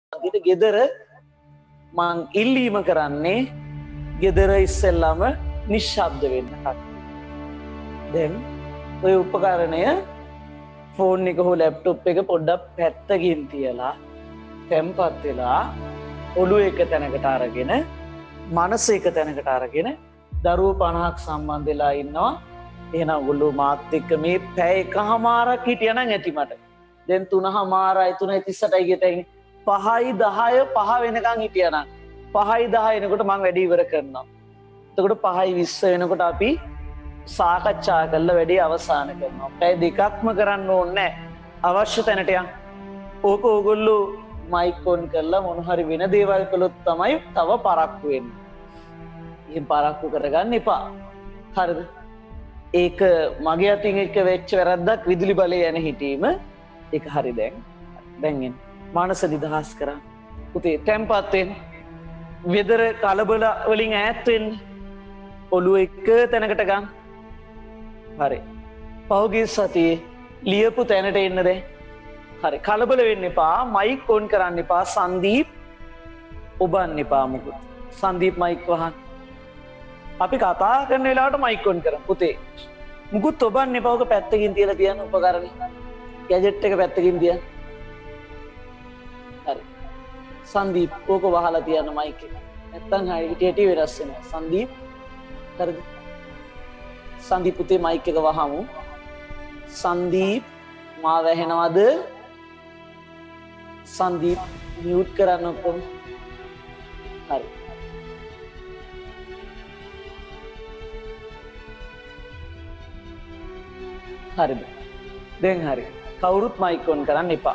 අන්තිමට ගෙදර මං ඉල්ලීම කරන්නේ ගෙදර ඉස්සෙල්ලාම නිශ්ශබ්ද වෙන්න කට්ටිය. දැන් ඔය උපකරණය ෆෝන් එක හෝ ලැප්ටොප් එක පොඩ්ඩක් පැත්තකින් තියලා තැම්පත් වෙලා ඔළුව එක තැනකට අරගෙන මනස එක තැනකට අරගෙන දරුවෝ 50ක් සම්බන්ධ වෙලා ඉන්නවා. එහෙනම් ඔයගොල්ලෝ මාත් එක්ක මේ පැය එකමාරක් හිටියනම් ඇති මට. දැන් 3:00යි 3:38යි ගෙතෙන් 5:10 5 වෙනකන් හිටියනම් 5:10 එනකොට මම වැඩි ඉවර කරනවා. එතකොට 5:20 වෙනකොට අපි සාකච්ඡා කරලා වැඩි අවසන් කරනවා. පැය දෙකක්ම කරන්න ඕනේ නැහැ. අවශ්‍ය තැනට යන්න. ඕක ඕගොල්ලෝ මයික් ඔන් කරලා මොන හරි වෙන දේවල් කළොත් තමයි තව පරක්කු වෙන්නේ. එහෙන් පරක්කු කරගන්න එපා. හරිද? ඒක මගේ අතින් එක වෙච්ච වැරද්දක් විදුලි බලය යන හිටීම. ඒක හරි දැන් එන්න. මානස නිදහස් කරා. පුතේ තැම්පත් වෙන්න. වෙදර කලබල වලින් ඈත් වෙන්න. ඔළුව එක තැනකට ගන්න. හරි. පහුගිය සතියේ ලියපු තැනට එන්න දැන්. හරි. කලබල වෙන්න එපා. මයික් ඔන් කරන්න එපා. සංදීප් ඔබන්න එපා මොකද. සංදීප් මයික් වහන්න. අපි කතා කරන වෙලාවට මයික් ඔන් කරමු පුතේ. මුකුත් ඔබන්න එපා. ඔක පැත්තකින් තියලා තියන්න උපකරණේ. ගැජට් එක පැත්තකින් තියන්න. හරි. සංදීප් ඕක වහලා තියන්න මයික් එක. නැත්තම් හිටියට වෙනස් වෙනවා. සංදීප් හරිද? සංදීප් පුතේ මයික් එක වහමු. සංදීප් මාව ඇහෙනවද? සංදීප් මියුට් කරන්න ඔක්කොම. හරි. හරිද? දැන් හරි. කවුරුත් මයික් ඔන් කරන්න එපා.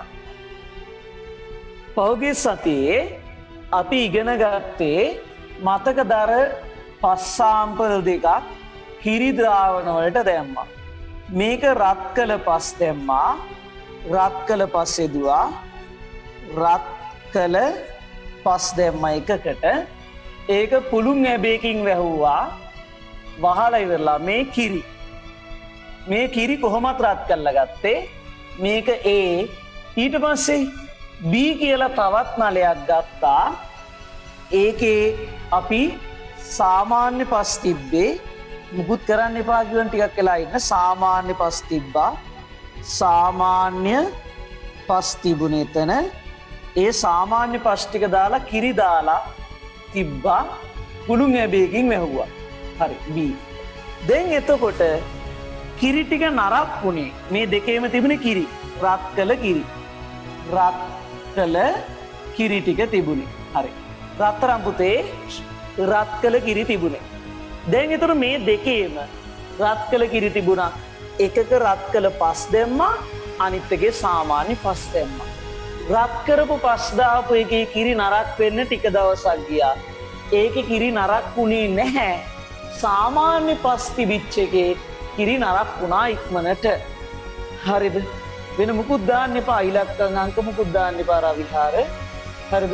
පෞගේ සතියේ අපි ඉගෙන ගත්තේ මතකදර පස් සාම්පල් දෙකක් කිරි ද්‍රාවණ වලට දැම්මා. මේක රත් කළ පස් දැම්මා. රත් කළ පස් යෙදුවා. රත් කළ පස් දැම්ම එකකට. ඒක පුළුන් ඇබේකින් වැහුවා. වහලා ඉවරලා මේ කිරි. මේ කිරි කොහොමත් රත් කරලා ගත්තේ. මේක A. ඊට පස්සේ B කියලා තවත් නලයක් ගත්තා. ඒකේ අපි සාමාන්‍ය පස් තිබ්බේ. මුකුත් කරන්න එපා කියවන ටිකක් වෙලා ඉන්න. සාමාන්‍ය පස් තිබ්බා. සාමාන්‍ය පස් තිබුණේ එතන. ඒ සාමාන්‍ය පස් ටික දාලා කිරි දාලා තිබ්බා. පුළුන් ඇබේකින් වැහුවා. හරි B. දැන් එතකොට කිරි ටික නරක් වුණේ. මේ දෙකේම තිබුණේ කිරි. රත් කළ කිරි. රත් කළ කිරි ටික තිබුණේ. හරි. රත්තරන් පුතේ රත් කළ කිරි තිබුණේ. දැන් එතකොට මේ දෙකේම රත් කළ කිරි තිබුණා. එකක රත් කළ පස් දැම්මා. අනිත් එකේ සාමාන්‍ය පස් දැම්මා. රත් කරපු පස් දාපු එකේ කිරි නරක් වෙන්න ටික දවසක් ගියා. ඒකේ කිරි නරක් වුණේ නැහැ. සාමාන්‍ය පස් තිබිච්ච එකේ කිරි නරක් වුණා ඉක්මනට. හරිද? වෙන මුකුත් දාන්න එපා. ඉලක්කම් අංක මුකුත් දාන්න එපා රවිහාර. හරිද?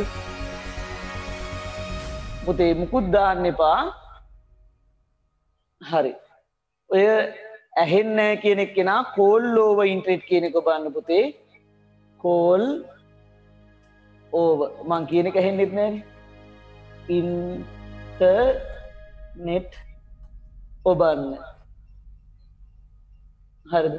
පුතේ මුකුත් දාන්න එපා. හරි. ඔය ඇහෙන්නේ නැහැ කියන එක නා කෝල් ඕවර් ඉන්ටර්නෙට් කියන එක බලන්න පුතේ. කෝල් ඕවර් මං කියන එක ඇහෙන්නෙත් නැහැනේ. ඉන්ටර්නෙට් ඔබන්න. හරිද?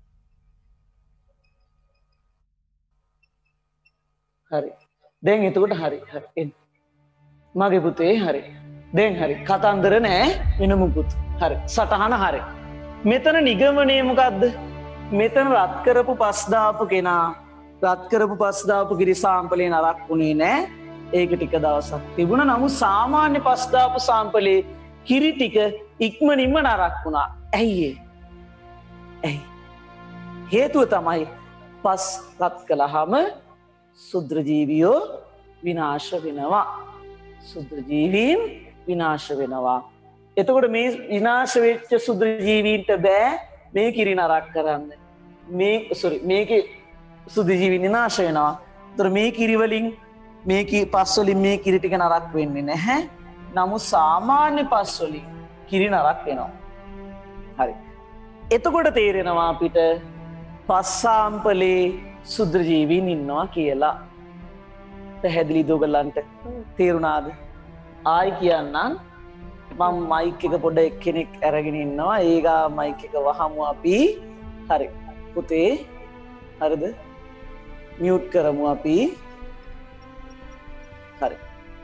හරි. දැන් එතකොට හරි. හරි. එන්න. මගේ පුතේ හරි. දැන් හරි. කතන්දර නෑ වෙන මුකුත්. හරි. සටහන හරි. මෙතන නිගමනය මොකද්ද? මෙතන රත් කරපු පස් දාපු කෙනා රත් කරපු පස් දාපු කිරි සාම්පලේ නරක් වුණේ නෑ. ඒක ටික දවසක් තිබුණා. නමුත් සාමාන්‍ය පස් දාපු සාම්පලේ කිරි ටික ඉක්මනින්ම නරක් වුණා. ඇයි ඒ? ඇයි? හේතුව තමයි පස් රත් කළාම සුද්‍ර ජීවියෝ විනාශ වෙනවා. සුද්‍ර ජීවීන් විනාශ වෙනවා. එතකොට මේ විනාශ වෙච්ච සුද්‍ර ජීවීන්ට බෑ මේ කිරි නරක් කරන්න. මේකේ සුද්‍ර ජීවීන් විනාශ වෙනවා. ඒතර මේ කිරි වලින් මේ පස් වලින් මේ කිරි ටික නරක් වෙන්නේ නැහැ. නමුත් සාමාන්‍ය පස් වලින් කිරි නරක් වෙනවා. හරි. එතකොට තේරෙනවා අපිට පස් සාම්පලේ සුද්‍ර ජීවීන් ඉන්නවා කියලා. පැහැදිලිද ඔයගලන්ට? තේරුණාද? ආයි කියන්නම්. මම මයික් එක පොඩ එක්කෙනෙක් අරගෙන ඉන්නවා. ඒගා මයික් එක වහමු අපි. හරි. පුතේ හරිද? මියුට් කරමු අපි. හරි.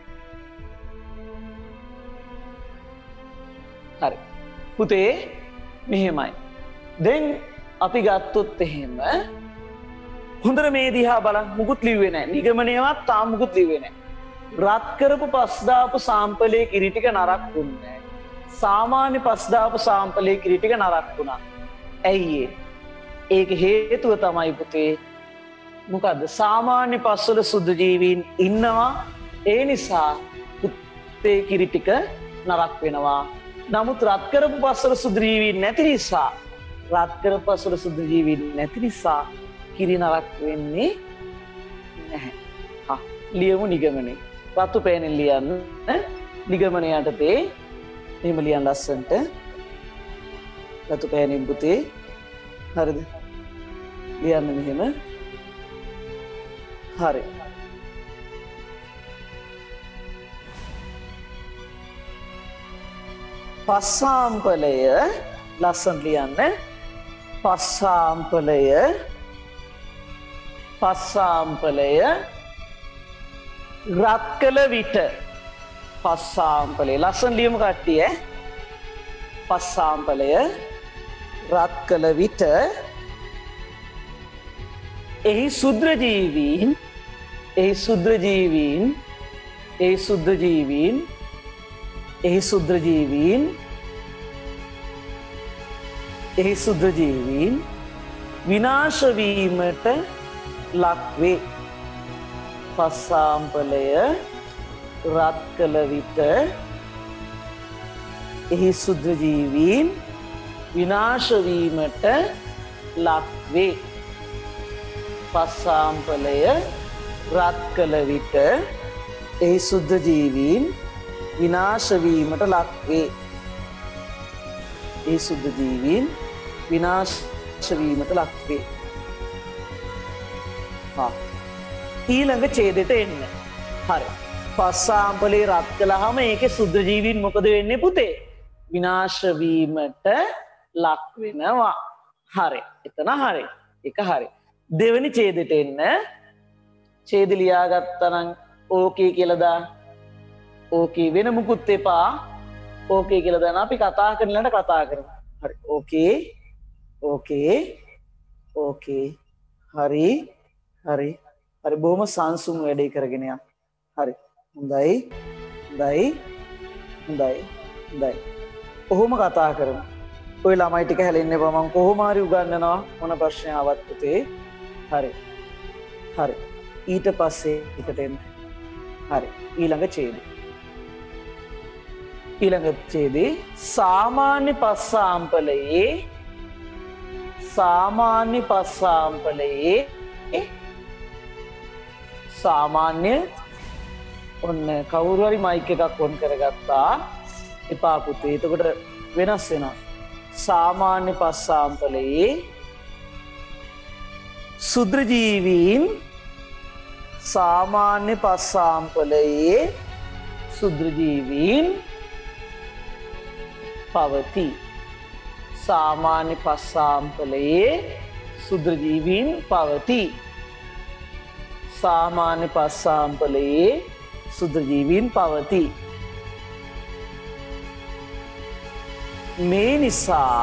හරි. පුතේ මෙහෙමයි. දැන් අපි ගත්තොත් එහෙම හොඳට මේ දිහා බලන්න. මුකුත් ලිව්වේ නැහැ. නිගමනයවත් තාම මුකුත් ලිව්වේ නැහැ. රත් කරපු පස් දාපු සාම්පලයේ කිරි ටික නරක් වුණේ නැහැ. සාමාන්‍ය පස් දාපු සාම්පලයේ කිරි ටික නරක් වුණා. ඇයි ඒ? ඒක හේතුව තමයි පුතේ මොකද්ද? සාමාන්‍ය පස්වල සුදු ජීවීන් ඉන්නවා. ඒ නිසා පුතේ කිරි ටික නරක් වෙනවා. නමුත් රත් කරපු පස්වල සුදු ජීවීන් නැති නිසා කිරි නරක් වෙන්නේ නැහැ. ලියමු නිගමනය. රතු පෑනෙන් ලියන්න. නිගමනය යටතේ එහෙම ලියන්න ලස්සනට. රතු පෑනෙන් පුතේ. හරිද? ලියන්න මෙහෙම. හරි. පස්සාම්පලය ලස්සනට ලියන්න. පස්සාම්පලය රත් කළ විට පස්සාම්පලය ලස්සන ලියමු කට්ටිය. පස්සාම්පලය රත් කළ විට එහි ශුද්‍ර ජීවීන් විනාශ වීමට ලක්වේ. පස්සාම්පලය රත් කළ විට එහි ශුද්‍ර ජීවීන් විනාශ වීමට ලක්වේ. පස්සාම්පලය රත් කළ විට එහි ශුද්‍ර ජීවීන් විනාශ වීමට ලක්වේ. එහි ශුද්‍ර ජීවීන් විනාශ වීමට ලක්වේ. ඊළඟ ඡේදයට එන්න. හරි. පස්සාම්පලේ රත් කළාම ඒකේ සුද්ධ ජීවීන් මොකද වෙන්නේ පුතේ? විනාශ වීමට ලක් වෙනවා. හරි. එතන හරි. ඒක හරි. දෙවෙනි ඡේදයට එන්න. ඡේද ලියාගත්තා නම් ඕකේ කියලා දාන්න. ඕකේ වෙන මුකුත් එපා. ඕකේ කියලා දාන්න. අපි කතා කරනලට කතා කරමු. හරි. ඕකේ. හරි. හරි බොහොම සංසුන් වැඩේ කරගෙන යන්න. හරි. හොඳයි. කොහොම කතා කරමු. ඔය ළමයි ටික හැලෙන්න එපා. මම කොහොම හරි උගන්වනවා මොන ප්‍රශ්නයක් ආවත් පුතේ. හරි. ඊට පස්සේ එකට එන්න. හරි. ඊළඟ ඡේදේ සාමාන්‍ය සාමාන්‍ය ඔන්න කවුරු හරි මයික් එකක් ඔන් කරගත්තා. එපා පුතේ. එතකොට වෙනස් වෙනවා. සාමාන්‍ය පස්සාම්පලයේ ශුද්‍ර ජීවීන් පවති. සාමාන්‍ය පස්සාම්පලයේ ශුද්‍ර ජීවීන් පවති. සාමාන්‍ය පස්සාම්පලයේ ශුද්‍ර ජීවීන් පවති. මේ නිසා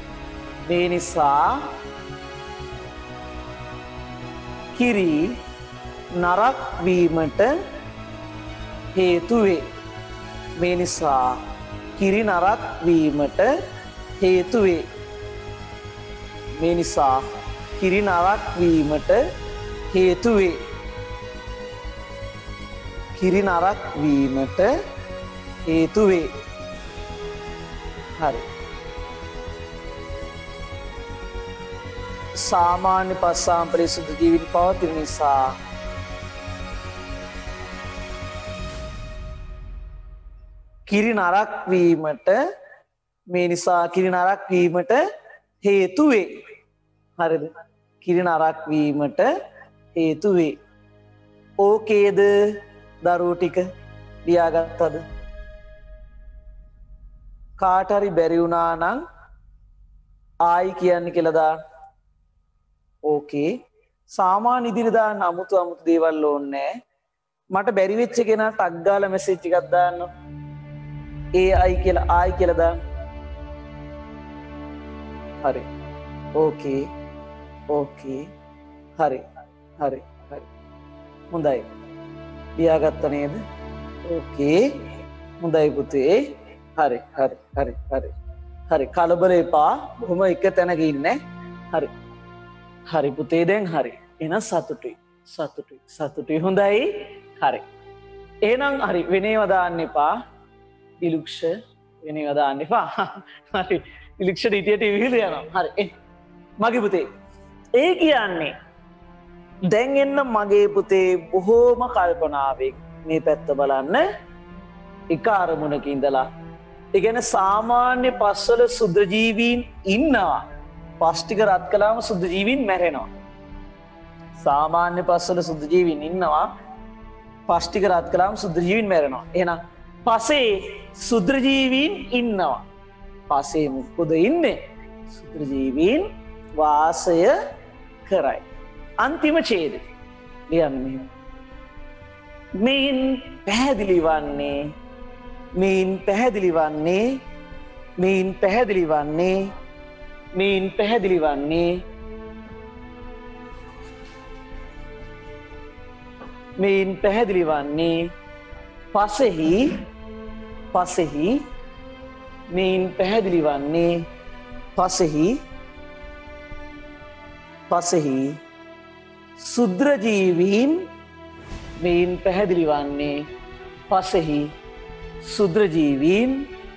කිරි නරක් වීමට හේතු වේ. මේ නිසා කිරි නරක් වීමට හේතු වේ. මේ නිසා කිරි නරක් වීමට හේතු වේ. කිරි නරක් වීමට හේතු වේ. හරි. සාමාන්‍ය පස්සාම්පලයේ සුදු ජීවීන් පවතින නිසා කිරි නරක් වීමට හේතු වේ. හරිද? කිරි නරක් වීමට හේතු වේ. ඕකේද දරුවෝ ටික ලියාගත්තද? කාට හරි බැරි වුණා නම් ආයි කියන්නේ කියලා දාන්න. ඕකේ. සාමාන්‍ය ඉදිරිය දාන්න අමුතු දේවල් ඕනේ නැහැ. මට බැරි වෙච්ච කෙනා ටග් ගාලා මෙසේජ් එකක් දාන්න. AI කියලා ආයි කියලා දාන්න. හරි. ඕකේ. ඕකේ. හරි. හරි. හරි. හොඳයි. ලියාගත්ත නේද? ඕකේ. හොඳයි පුතේ. හරි. හරි. හරි. හරි. හරි. කලබල එපා. බොහොම එක තැනක ඉන්නේ. හරි. හරි පුතේ දැන් හරි. එහෙනම් සතුටුයි. සතුටුයි. සතුටුයි. හොඳයි. හරි. එහෙනම් හරි වෙනේව දාන්න එපා. දිලුක්ෂ වෙනේව දාන්න එපා. හරි. දිලුක්ෂ ඊටියට විහිද යනවා. හරි. මගේ පුතේ. ඒ කියන්නේ දැන් එන්න මගේ පුතේ බොහෝම කල්පනාවෙන් මේ පැත්ත බලන්න. එක අරමුණක ඉඳලා. ඒ කියන්නේ සාමාන්‍ය පස්වල සුද්ධ ජීවීන් ඉන්නවා. පස් ටික රත් කළාම සුද්ධ ජීවීන් මැරෙනවා. සාමාන්‍ය පස්වල සුද්ධ ජීවීන් ඉන්නවා. පස් ටික රත් කළාම සුද්ධ ජීවීන් මැරෙනවා. එහෙනම් පසේ සුද්ධ ජීවීන් ඉන්නවා. පසේ මොකද ඉන්නේ? සුද්ධ ජීවීන් වාසය කරයි. අන්තිම ඡේදය ලියන්න මෙහෙම. මේන් පැහැදිලි වන්නේ මේන් පැහැදිලි වන්නේ මේන් පැහැදිලි වන්නේ මේන් පැහැදිලි වන්නේ මේන් පැහැදිලි වන්නේ පසෙහි මේන් පැහැදිලි වන්නේ පසෙහි සුද්‍ර ජීවීන් මේන් පැහැදිලි වන්නේ පසෙහි සුද්‍ර ජීවීන්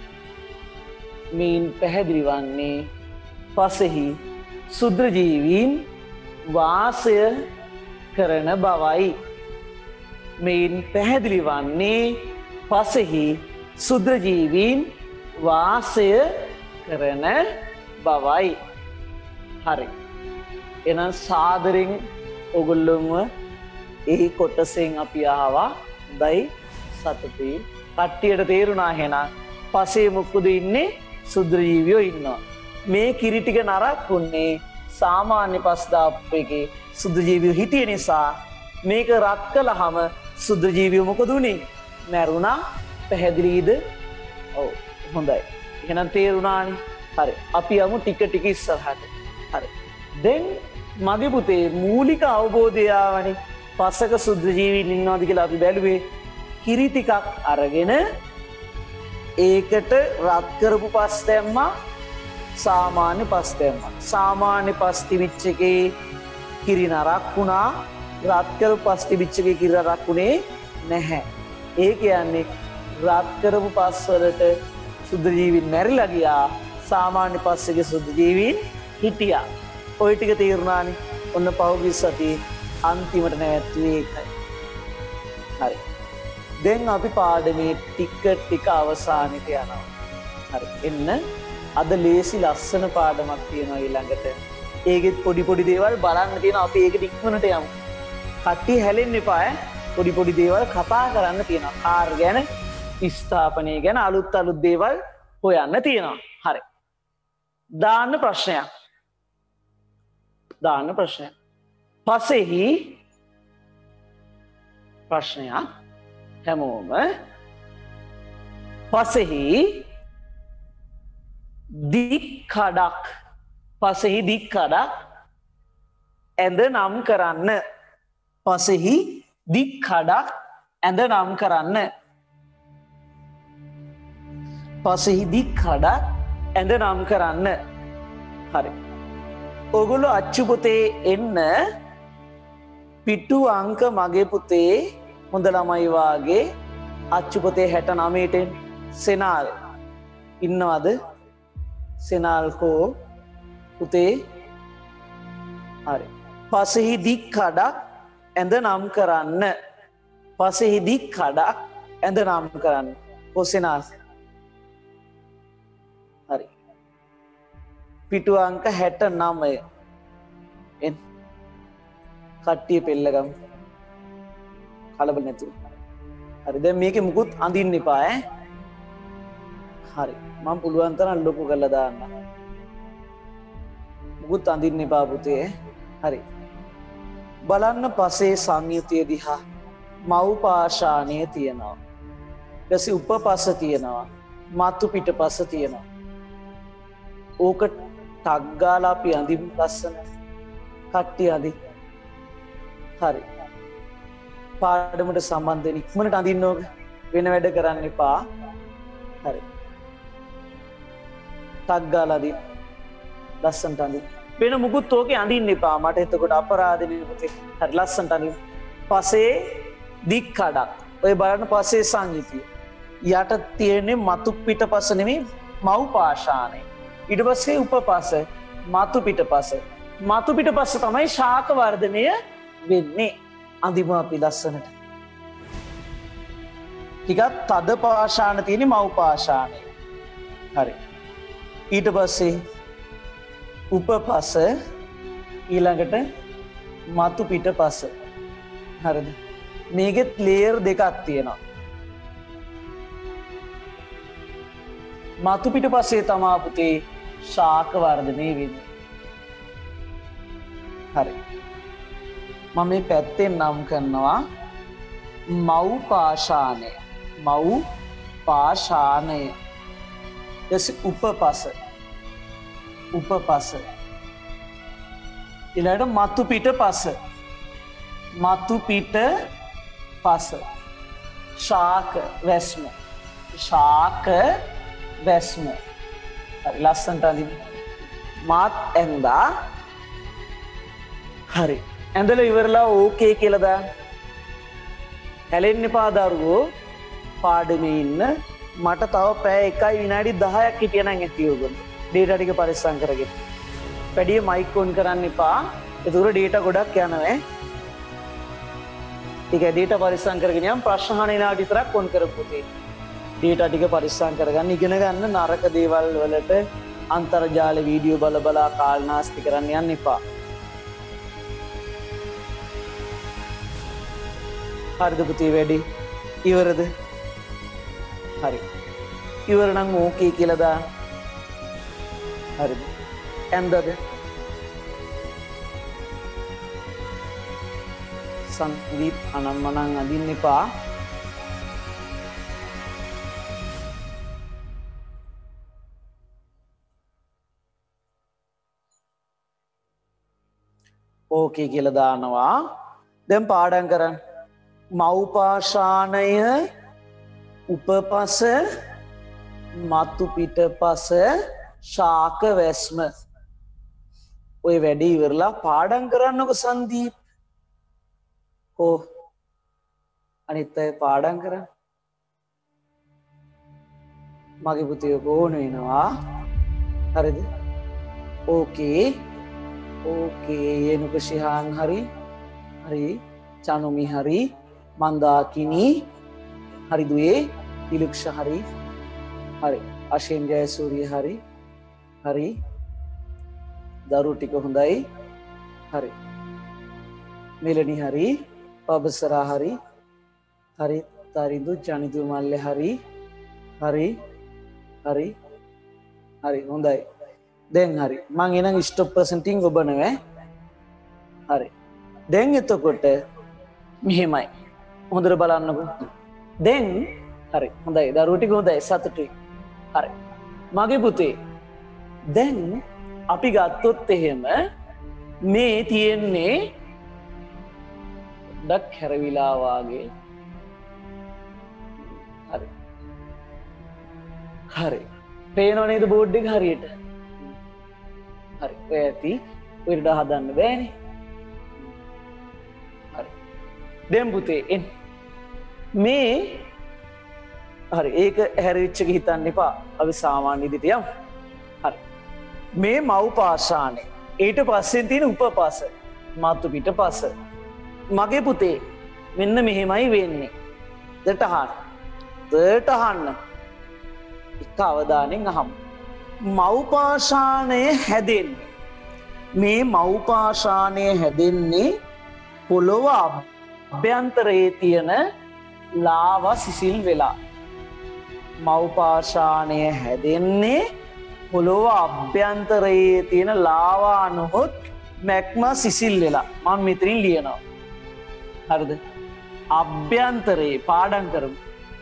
මේන් පැහැදිලි වන්නේ පසෙහි සුද්‍ර ජීවීන් වාසය කරන බවයි. මේන් පැහැදිලි වන්නේ පසෙහි සුද්‍ර ජීවීන් වාසය කරන බවයි. හරි. එහෙනම් සාදරෙන් ඔගොල්ලොන්ව ඒ කොටසෙන් අපි ආවා. හොඳයි සතුටුයි. කට්ටියට තේරුණා එහෙනම් පසේ මොකද ඉන්නේ? සුද්‍ර ජීවියෝ ඉන්නවා. මේ කිරි ටික නරක් වුණේ සාමාන්‍ය පස් දාපු එකේ සුද්‍ර ජීවියෝ හිටිය නිසා. මේක රත් කළාම සුද්‍ර ජීවියෝ මොකද උනේ? මැරුණා. පැහැදිලිද? ඔව් හොඳයි. එහෙනම් තේරුණානේ. හරි. අපි යමු ටික ටික ඉස්සරහට. හරි. දැන් මගේ පුතේ මූලික අවබෝධය ආවනේ. පසක සුද්‍ර ජීවීන් ඉන්නවාද කියලා අපි බැලුවේ. කිරි ටිකක් අරගෙන ඒකට රත් කරපු පස් දැම්මා. සාමාන්‍ය පස් දැම්මා. සාමාන්‍ය පස් තිබිච්ච එකේ කිරි නරක් වුණා. රත් කරපු පස් තිබිච්ච එකේ කිරි නරක් වුණේ නැහැ. ඒ කියන්නේ රත් කරපු පස් වලට සුද්ධ ජීවීන් මැරිලා ගියා. සාමාන්‍ය පස් එකේ සුද්ධ ජීවීන් හිටියා. ඔය ටික තේරුණානේ. ඔන්න පහුගිය සතියේ අන්තිමට නැවැත්තුවේ ඒකයි. හරි. දැන් අපි පාඩමේ ටික අවසානෙට යනවා. හරි. එන්න අද ලේසි ලස්සන පාඩමක් තියෙනවා ඊළඟට. ඒකෙත් පොඩි දේවල් බලන්න තියෙනවා. අපි ඒකට ඉක්මනට යමු. කට්ටිය හැලෙන්න එපා ඈ. පොඩි දේවල් කතා කරන්න තියෙනවා. කාර් ගැන, ස්ථාපනය ගැන අලුත් දේවල් හොයන්න තියෙනවා. හරි. දාන්න ප්‍රශ්නයක්. පසෙහි ප්‍රශ්නයක් හැමෝම පසෙහි දික් කඩක් ඇඳ නම් කරන්න. පසෙහි දික් කඩක් ඇඳ නම් කරන්න. පසෙහි දික් කඩක් ඇඳ නම් කරන්න. හරි. ඔගොල්ලෝ අච්චු පොතේ එන්න. පිටු අංක මගේ පුතේ හොඳ ළමයි වාගේ අච්චු පොතේ 69ට සෙනාල් ඉන්නවද? සෙනාල් කෝ පුතේ? හරි. පසෙහි දික් කඩක් ඇඳ නම් කරන්න. පසෙහි දික් කඩක් ඇඳ නම් කරන්න. කොසෙනාල්? හරි. පිටු අංක 69 කට්ටිය පෙළගමු. කලබල නැතුව. හරි දැන් මේකේ මුකුත් අඳින්න එපා ඈ. හරි මම පුළුවන් තරම් ලොකු කරලා දාන්න. මුකුත් අඳින්න එපා පුතේ. හරි. බලන්න පසේ සංයුතිය දිහා මව් පාෂාණය තියෙනවා. ඊපස්සේ උපපස තියෙනවා. මතු පිටපස තියෙනවා. ඕක ටග් ගාලා අපි අඳිමු ලස්සන. කට්ටිය අඳි. හරි. පාඩමට සම්බන්ධ වෙන ඉක්මනට අඳින්න ඕක. වෙන වැඩ කරන්න එපා. හරි. ටග් ගාලා අඳි. ලස්සනට අඳි. වෙන මුකුත් ඕකේ අඳින්න එපා. මට එතකොට අපරාධෙනේ පුතේ. හරි ලස්සනට අඳි. පසේ දික් කඩක්. ඔය බලන්න පසේ සංයුතිය. යට තියෙන්නේ මතු පිටපස නෙමෙයි මව් පාෂාණය. ඊට පස්සේ උපපස මතු පිටපස. මතු පිටපස තමයි ශාක වර්ධනය වෙන්නේ. අඳිමු අපි ලස්සනට. ටිකක් තද පාෂාණ තියෙන්නේ මව් පාෂාණය. හරි. ඊට පස්සේ උපපස ඊළඟට මතු පිටපස. හරිද? මේකෙත් ලේයර් දෙකක් තියෙනවා. මතු පිටපස්සේ තමා පුතේ ශාක වර්ධනය වෙන්නේ. හරි. මම මේ පැත්තෙන් නම් කරනවා මව් පාෂාණය. මව් පාෂාණය. උපපස. උපපස. ඊළඟට මතු පිටපස. මතු පිටපස. ශාක වැස්ම. ශාක වැස්ම. හරි ලස්සනට අඳින්න. මාත් ඇඳා. හරි. ඇඳලා ඉවරලා ඕකේ කියලා දාන්න. හැලෙන්න එපා දරුවෝ. පාඩමේ ඉන්න. මට තව පැය 1 විනාඩි 10ක් හිටියනම් ඇති ඕගොල්ලෝ. ඩේටා ටික පරිස්සම් කරගෙන. වැඩි මයික් ඔන් කරන්න එපා. ඒක උර ඩේටා ගොඩක් යනවා. ටික ඩේටා පරිස්සම් කරගෙන යම් ප්‍රශ්න අහන ඉනාට විතරක් ඔන් කරපොතේ. ඩේටා ටික පරිස්සම් කරගන්න ඉගෙන ගන්න නරක දේවල් වලට අන්තර්ජාල වීඩියෝ බල බලා කාලනාස්ති කරන්න යන්න එපා. හරිද පුතේ වැඩි? ඉවරද? හරි. ඉවර නම් ඕකේ කියලා දාන්න. හරිද? ඇන්දද? සංදීප් අනම්මනම් අඳින්න එපා. ඕකේ කියලා දානවා. දැන් පාඩම් කරන්න. මව් පාෂාණය උපපස මතු පිටපස ශාක වැස්ම. ඔය වැඩේ ඉවරලා පාඩම් කරන්නකො සංදීප්. ඕ අනිත් අය පාඩම් කරන්න. මගේ පුතේ ඕන වෙනවා. හරිද? ඕකේ. ඕකේ යනුක ශිහාන් හරි. හරි. චනුමි හරි. මන්දාකිනි හරි දුවේ. තිලුක්ෂ හරි. හරි. අශේන් ජයසූරිය හරි. හරි. දරු ටික හොඳයි. හරි. මෙලනි හරි. පබසරා හරි. හරි. තරිඳු ජනිදු මල්ලේ හරි. හරි. හරි. හරි හොඳයි. දැන් හරි. මං එනං ස්ටොප් පර්සන්ටින් ඔබනවා. හරි. දැන් එතකොට මෙහෙමයි. හොඳට බලන්නකෝ. දැන් හරි. හොඳයි. දරුවෝ ටික හොඳයි. සතුටුයි. හරි. මගේ පුතේ දැන් අපි ගත්තොත් එහෙම මේ තියෙන්නේ ඩක් හැරවිලා වාගේ. හරි. හරි. පේනව නේද බෝඩ් එක හරියට? හරි. ඔය ඇති. ඔයට හදන්න බෑනේ. හරි. දැන් පුතේ එන්න. මේ හරි ඒක හැරිච්ච එක හිතන්න එපා. අපි සාමාන්‍ය විදිහට යමු. හරි. මේ මව් පාෂාණය. ඊට පස්සෙන් තියෙන උපපස. මතු පිටපස. මගේ පුතේ මෙන්න මෙහෙමයි වෙන්නේ. දෙට අහන්න. දෙට අහන්න. එක අවධානයෙන් අහමු. මව් පාෂාණය හැදෙන්නේ. මේ මව් පාෂාණය හැදෙන්නේ පොළොව අභ්‍යන්තරයේ තියෙන ලාවා සිසිල් වෙලා. මව්පාෂාණය හැදෙන්නේ පොළොව අභ්‍යන්තරයේ තියෙන ලාවා නොහොත් මැක්ම සිසිල් වෙලා. මම මෙතනින් ලියනවා. හරිද? අභ්‍යන්තරයේ පාඩම් කරමු.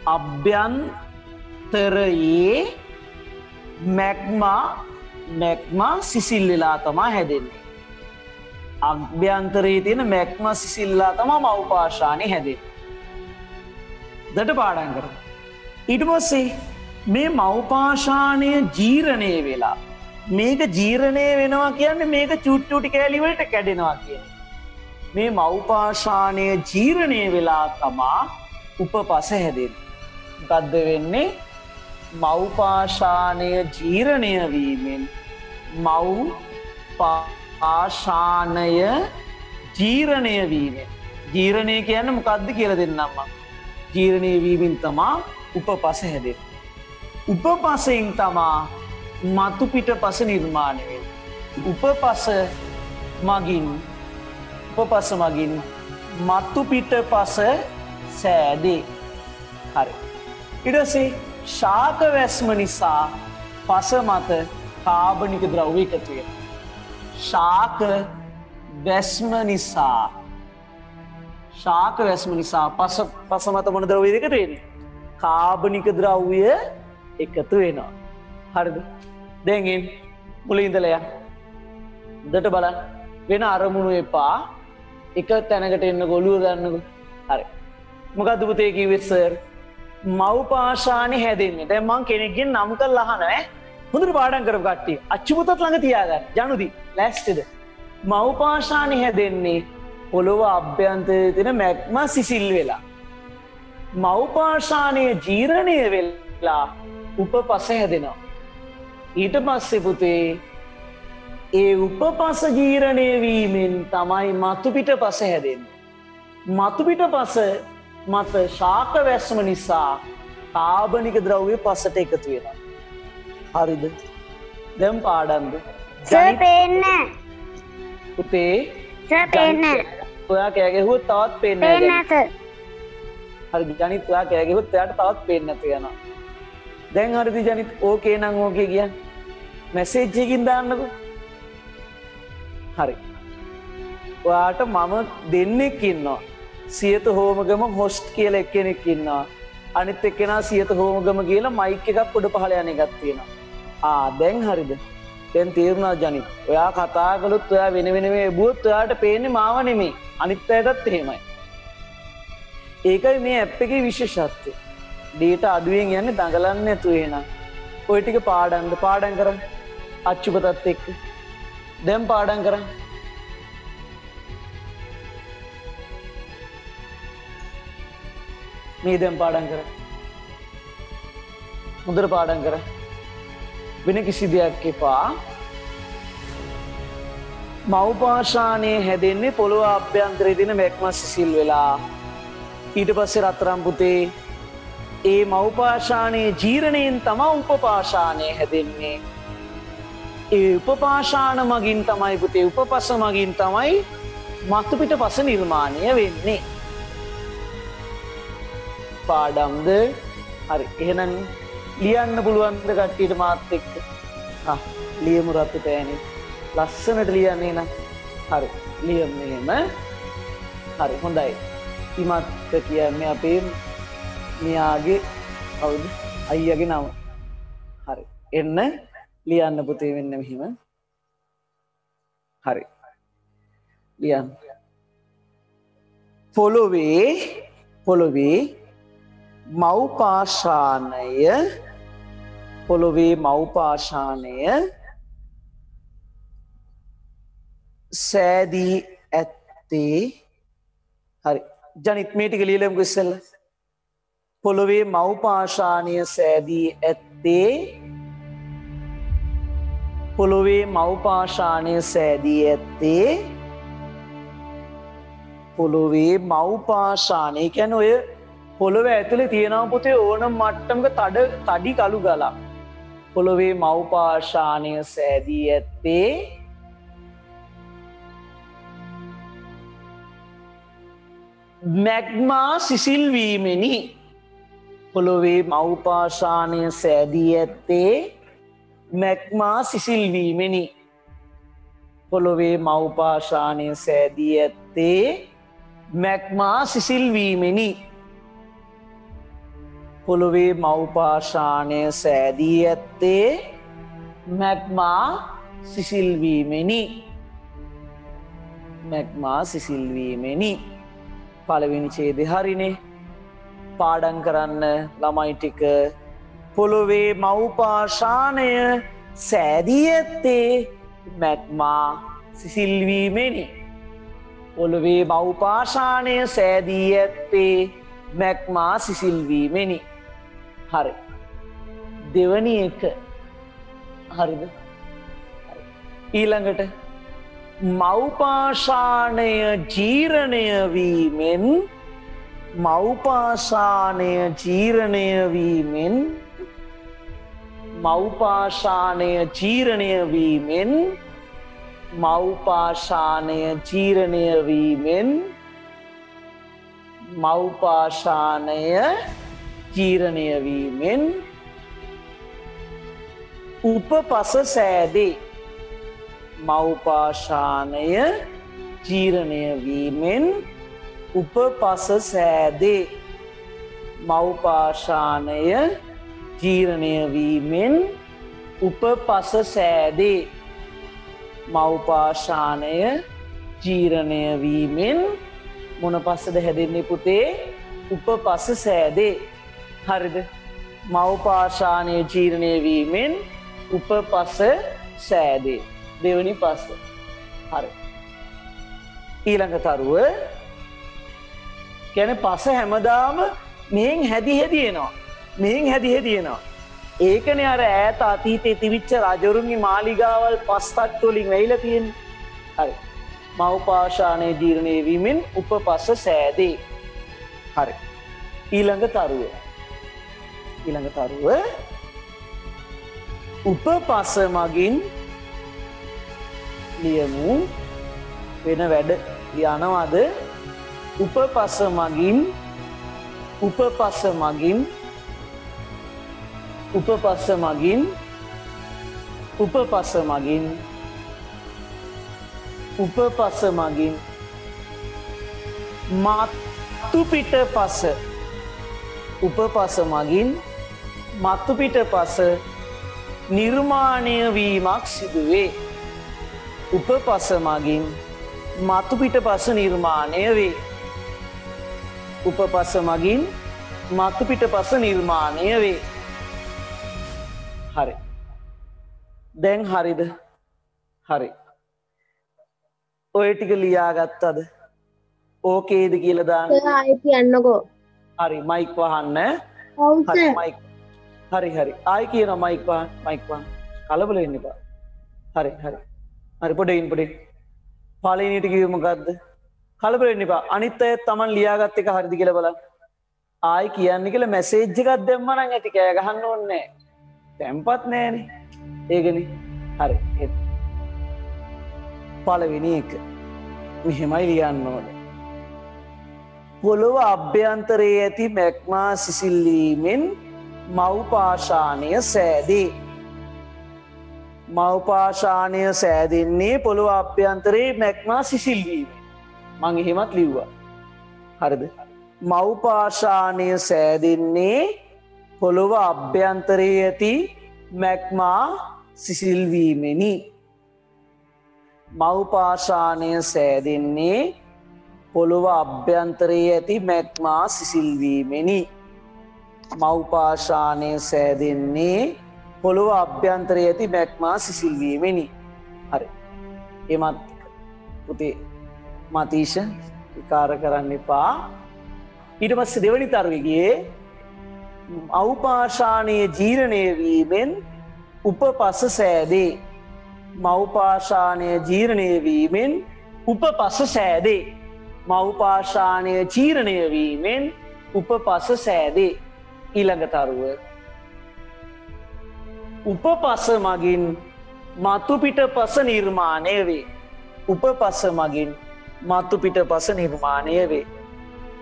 අභ්‍යන්තරයේ මැක්මා සිසිල් වෙලා තමයි හැදෙන්නේ. අභ්‍යන්තරයේ තියෙන මැක්මා සිසිල්ලා තමයි මව්පාෂාණය හැදෙන්නේ. දඩ පාඩම් කරමු. ඊට පස්සේ මේ මව්පාෂාණය ජීර්ණය වෙලා මේක ජීර්ණය වෙනවා කියන්නේ මේක චුට්ටුටි කෑලි වලට කැඩෙනවා කියන්නේ. මේ මව්පාෂාණය ජීර්ණය වෙලා තමා උපපස හැදෙන්නේ. මොකද්ද වෙන්නේ? මව්පාෂාණය ජීර්ණය වීමෙන් මව්පාෂාණය ජීර්ණය වීමෙන් ජීර්ණය කියන්නේ මොකද්ද කියලා දෙන්නම් මම. ජීර්ණය වීමෙන් තමා උපපස හැදෙන්නේ. උපපසයෙන් තමා මතු පිටපස නිර්මාණය වෙන්නේ. උපපස මගින් මතු පිටපස සෑදේ. හරි. ඊට පස්සේ ශාක වැස්ම නිසා පස මත කාබනික ද්‍රව්‍ය එකතු වෙනවා. ශාක වැස්ම නිසා පස මත මොන ද්‍රව්‍යද එකතු වෙන්නේ? කාබනික ද්‍රව්‍ය එකතු වෙනවා. හරිද? දැන් මුලින් ඉඳලා හොඳට බලන්න. වෙන අරමුණු එපා. එක තැනකට එන්න ගොළුව ගන්නකො. හරි. මොකද්ද පුතේ කිව්වේ සර්? මව්පාෂාණය හැදෙන්නේ. දැන් මං කෙනෙක්ගෙන් නම් කරලා අහනවා හොඳට පාඩම් කරපු කට්ටිය. අච්චු පුතත් ළඟ තියාගන්න. ජනුදි ලෑස්තිද? මව්පාෂාණය හැදෙන්නේ පොළොව අභ්‍යන්තරයේ තියෙන මැග්මා සිසිල් වෙලා. මව්පාෂාණය ජීර්ණය වෙලා උපපස හැදෙනවා. ඊට පස්සේ පුතේ ඒ උපපස ජීර්ණය වීමෙන් තමයි මතු පිටපස හැදෙන්නේ. මතු පිටපස මත ශාක වැස්ම නිසා කාබනික ද්‍රව්‍ය පසට එකතු වෙනවා. හරිද? දැන් පාඩම්ද? සර් පේන්නේ පුතේ සර් පේන්නේ ඔයා කෑ ගැහුවොත් තවත් පේන්නේ නැහැ. හරි ජනිත් ඔයා කෑ ගැහුවොත් එයාට තවත් පේන්නේ නැතු යනවා. දැන් හරිද ජනිත්? ඕකේ නම් ඕකේ කියන්න. මැසේජ් එකකින් දාන්නකෝ. හරි. ඔයාට මම දෙන්නෙක් ඉන්නවා. සියත හෝමගම හොස්ට් කියලා එක්කෙනෙක් ඉන්නවා. අනිත් එක්කෙනා සියත හෝමගම කියලා මයික් එකක් උඩ පහළ යන එකක් තියෙනවා. දැන් හරිද? දැන් තේරුණා ජනිත්. ඔයා කතා කළොත් ඔයා වෙන වෙනම එබුවොත් ඔයාට පේන්නේ මාව නෙමෙයි. අනිත් අයටත් එහෙමයි. ඒකයි මේ ඇප් එකේ විශේෂත්වය. ඩේටා අඩුවෙන් යන්නේ දඟලන්නේ නැතුව එහෙනම්. ඔය ටික පාඩම් කරන්න. අච්චුපතත් එක්ක. දැන් පාඩම් කරන්න. මේ දැන් පාඩම් කරන්න. හොඳට පාඩම් කරන්න. වෙන කිසි දෙයක් එපා. මව්පාෂාණය හැදෙන්නේ පොළොව අභ්‍යන්තරයේ තියෙන මැග්මා සිසිල් වෙලා. ඊට පස්සේ රත්තරන් පුතේ ඒ මව්පාෂාණයේ ජීර්ණයෙන් තමයි උපපාෂාණය හැදෙන්නේ. ඒ උපපාෂාණ මගින් තමයි පුතේ උපපස මගින් තමයි මතු පිටපස නිර්මාණය වෙන්නේ. පාඩම්ද? හරි. එහෙනම් ලියන්න පුළුවන්ද කට්ටියට මාත් එක්ක? ලියමු රතු පෑනේ. ලස්සනට ලියන්නේ නම්. හරි. ලියමු එහෙම. හරි හොඳයි. ඉමත් කියන්නේ අපේ මෙයාගේ කවුද? අයියාගේ නම. හරි. එන්න ලියන්න පුතේ වෙන්න මෙහෙම. හරි. ලියන්න. පොළොවේ මව්පාෂාණය සෑදී ඇත්තේ. හරි. ජනිත් මේ ටික ලියලමුකෝ ඉස්සෙල්ලා. පොළොවේ මව්පාෂාණය සෑදී ඇත්තේ පොළොවේ මව්පාෂාණය කියන්නේ ඔය පොළොව ඇතුලේ තියෙනවා පුතේ ඕනම මට්ටමක තඩි කළු ගලක්. පොළොවේ මව්පාෂාණය සෑදී ඇත්තේ මැග්මා සිසිල්වීමෙනි. පොළොවේ මව්පාශානය සෑදී ඇත්තේ මැග්මා සිසිල්වීමෙනි. පොළොවේ මව්පාශානය සෑදී ඇත්තේ මැග්මා සිසිල්වීමෙනි. පොළොවේ මව්පාශානය සෑදී ඇත්තේ මැග්මා සිසිල්වීමෙනි. මැග්මා සිසිල්වීමෙනි. පළවෙනි ඡේදය හරිනේ. පාඩම් කරන්න ළමයි ටික. පොළොවේ මව්පාශානය සෑදී ඇත්තේ මැග්මා සිසිල්වීමෙනි. පොළොවේ මව්පාශානය සෑදී ඇත්තේ මැග්මා සිසිල්වීමෙනි. හරි. දෙවනි එක හරිද? ඊළඟට මව්පාශානය ජීර්ණය වීමෙන් මව්පාශානය ජීර්ණය වීමෙන් මව්පාශානය ජීර්ණය වීමෙන් මව්පාශානය ජීර්ණය වීමෙන් මව්පාශානය ජීර්ණය වීමෙන් උපපස සෑදේ. මව්පාශානය ජීර්ණය වීමෙන් උපපස සෑදේ. මව්පාශානය ජීර්ණය වීමෙන් උපපස සෑදේ. මව්පාශානය ජීර්ණය වීමෙන් මොන පස්සද හැදෙන්නේ පුතේ? උපපස සෑදේ. හරිද? මව්පාශානය ජීර්ණය වීමෙන් උපපස සෑදේ. දෙවනි පස්ස. හරි. ඊළඟ තරුව කියන්නේ පස හැමදාම මෙහෙන් හැදි හැදි එනවා. මෙහෙන් හැදි හැදි එනවා. ඒකනේ අර ඈත අතීතයේ තිබිච්ච රජවරුන්ගේ මාලිගාවල් පස් තට්ටු වලින් වැහිලා තියෙන්නේ. හරි. මව්පාශානය ජීර්ණය වීමෙන් උපපස සෑදේ. හරි. ඊළඟ තරුව. ඊළඟ තරුව උපපස මගින් ලියමු. වෙන වැඩ යනවද? උපපස මගින් උපපස මගින් උපපස මගින් උපපස මගින් උපපස මගින් මත්තු පිට පස. උපපස මගින් මත්තු පිට පස නිර්මාණය වීමක් සිදුවේ. උපපස මගින් මතු පිට පස නිර්මාණය වේ. උපපස මගින් මතු පිට පස නිර්මාණය වේ. හරි. දැන් හරිද? හරි. ඔය ටික ලියාගත්තද? ඕකේද කියලා දාන්න. ආයෙත් කියන්නකෝ. හරි මයික් වහන්න. ඔව් හරි සර්. මයික්. හරි හරි. ආයි කියනවා මයික් වහන්න. මයික් වහන්න. කලබල වෙන්න එපා. හරි හරි. හරි පොඩින් පොඩින්. පළවෙනිට කිව්වේ මොකද්ද? කලබල වෙන්න එපා. අනිත් අය Taman ලියාගත් එක හරිද කියලා බලන්න. ආයි කියන්නේ කියලා මැසේජ් එකක් දැම්මා නම් ඇති කෑ ගහන්න ඕනේ නැහැ. තැම්පත් නෑනේ. ඒකනේ. හරි. පළවෙනි එක. මෙහෙමයි ලියන්න ඕනේ. පොළොව අභ්‍යන්තරයේ ඇති මැග්මා සිසිල්වීමෙන් මව්පාශානය සෑදේ. මව්පාශානය සෑදෙන්නේ පොළොව අභ්‍යන්තරයේ මැග්මා සිසිල්වීම. මං එහෙමත් ලිව්වා. හරිද? මව්පාශානය සෑදෙන්නේ පොළොව අභ්‍යන්තරයේ ඇති මැග්මා සිසිල්වීමෙනි. මව්පාශානය සෑදෙන්නේ පොළොව අභ්‍යන්තරයේ ඇති මැග්මා සිසිල්වීමෙනි. මව්පාශානය සෑදෙන්නේ පොළොව අභ්‍යන්තරයේ ඇති මැග්මා සිසිල්වීමෙනි. හරි. එමත් පුතේ මතීෂ විකාර කරන්න එපා. ඊට පස්සේ දෙවනි තරුවේ ගියේ මව්පාශානයේ ජීර්ණය වීමෙන් උපපස සෑදේ. මව්පාශානය ජීර්ණය වීමෙන් උපපස සෑදේ. මව්පාශානය ජීර්ණය වීමෙන් උපපස සෑදේ. ඊළඟ තරුව උපපස මගින් මතු පිට පස නිර්මාණය වේ. උපපස මගින් මතු පිට පස නිර්මාණය වේ.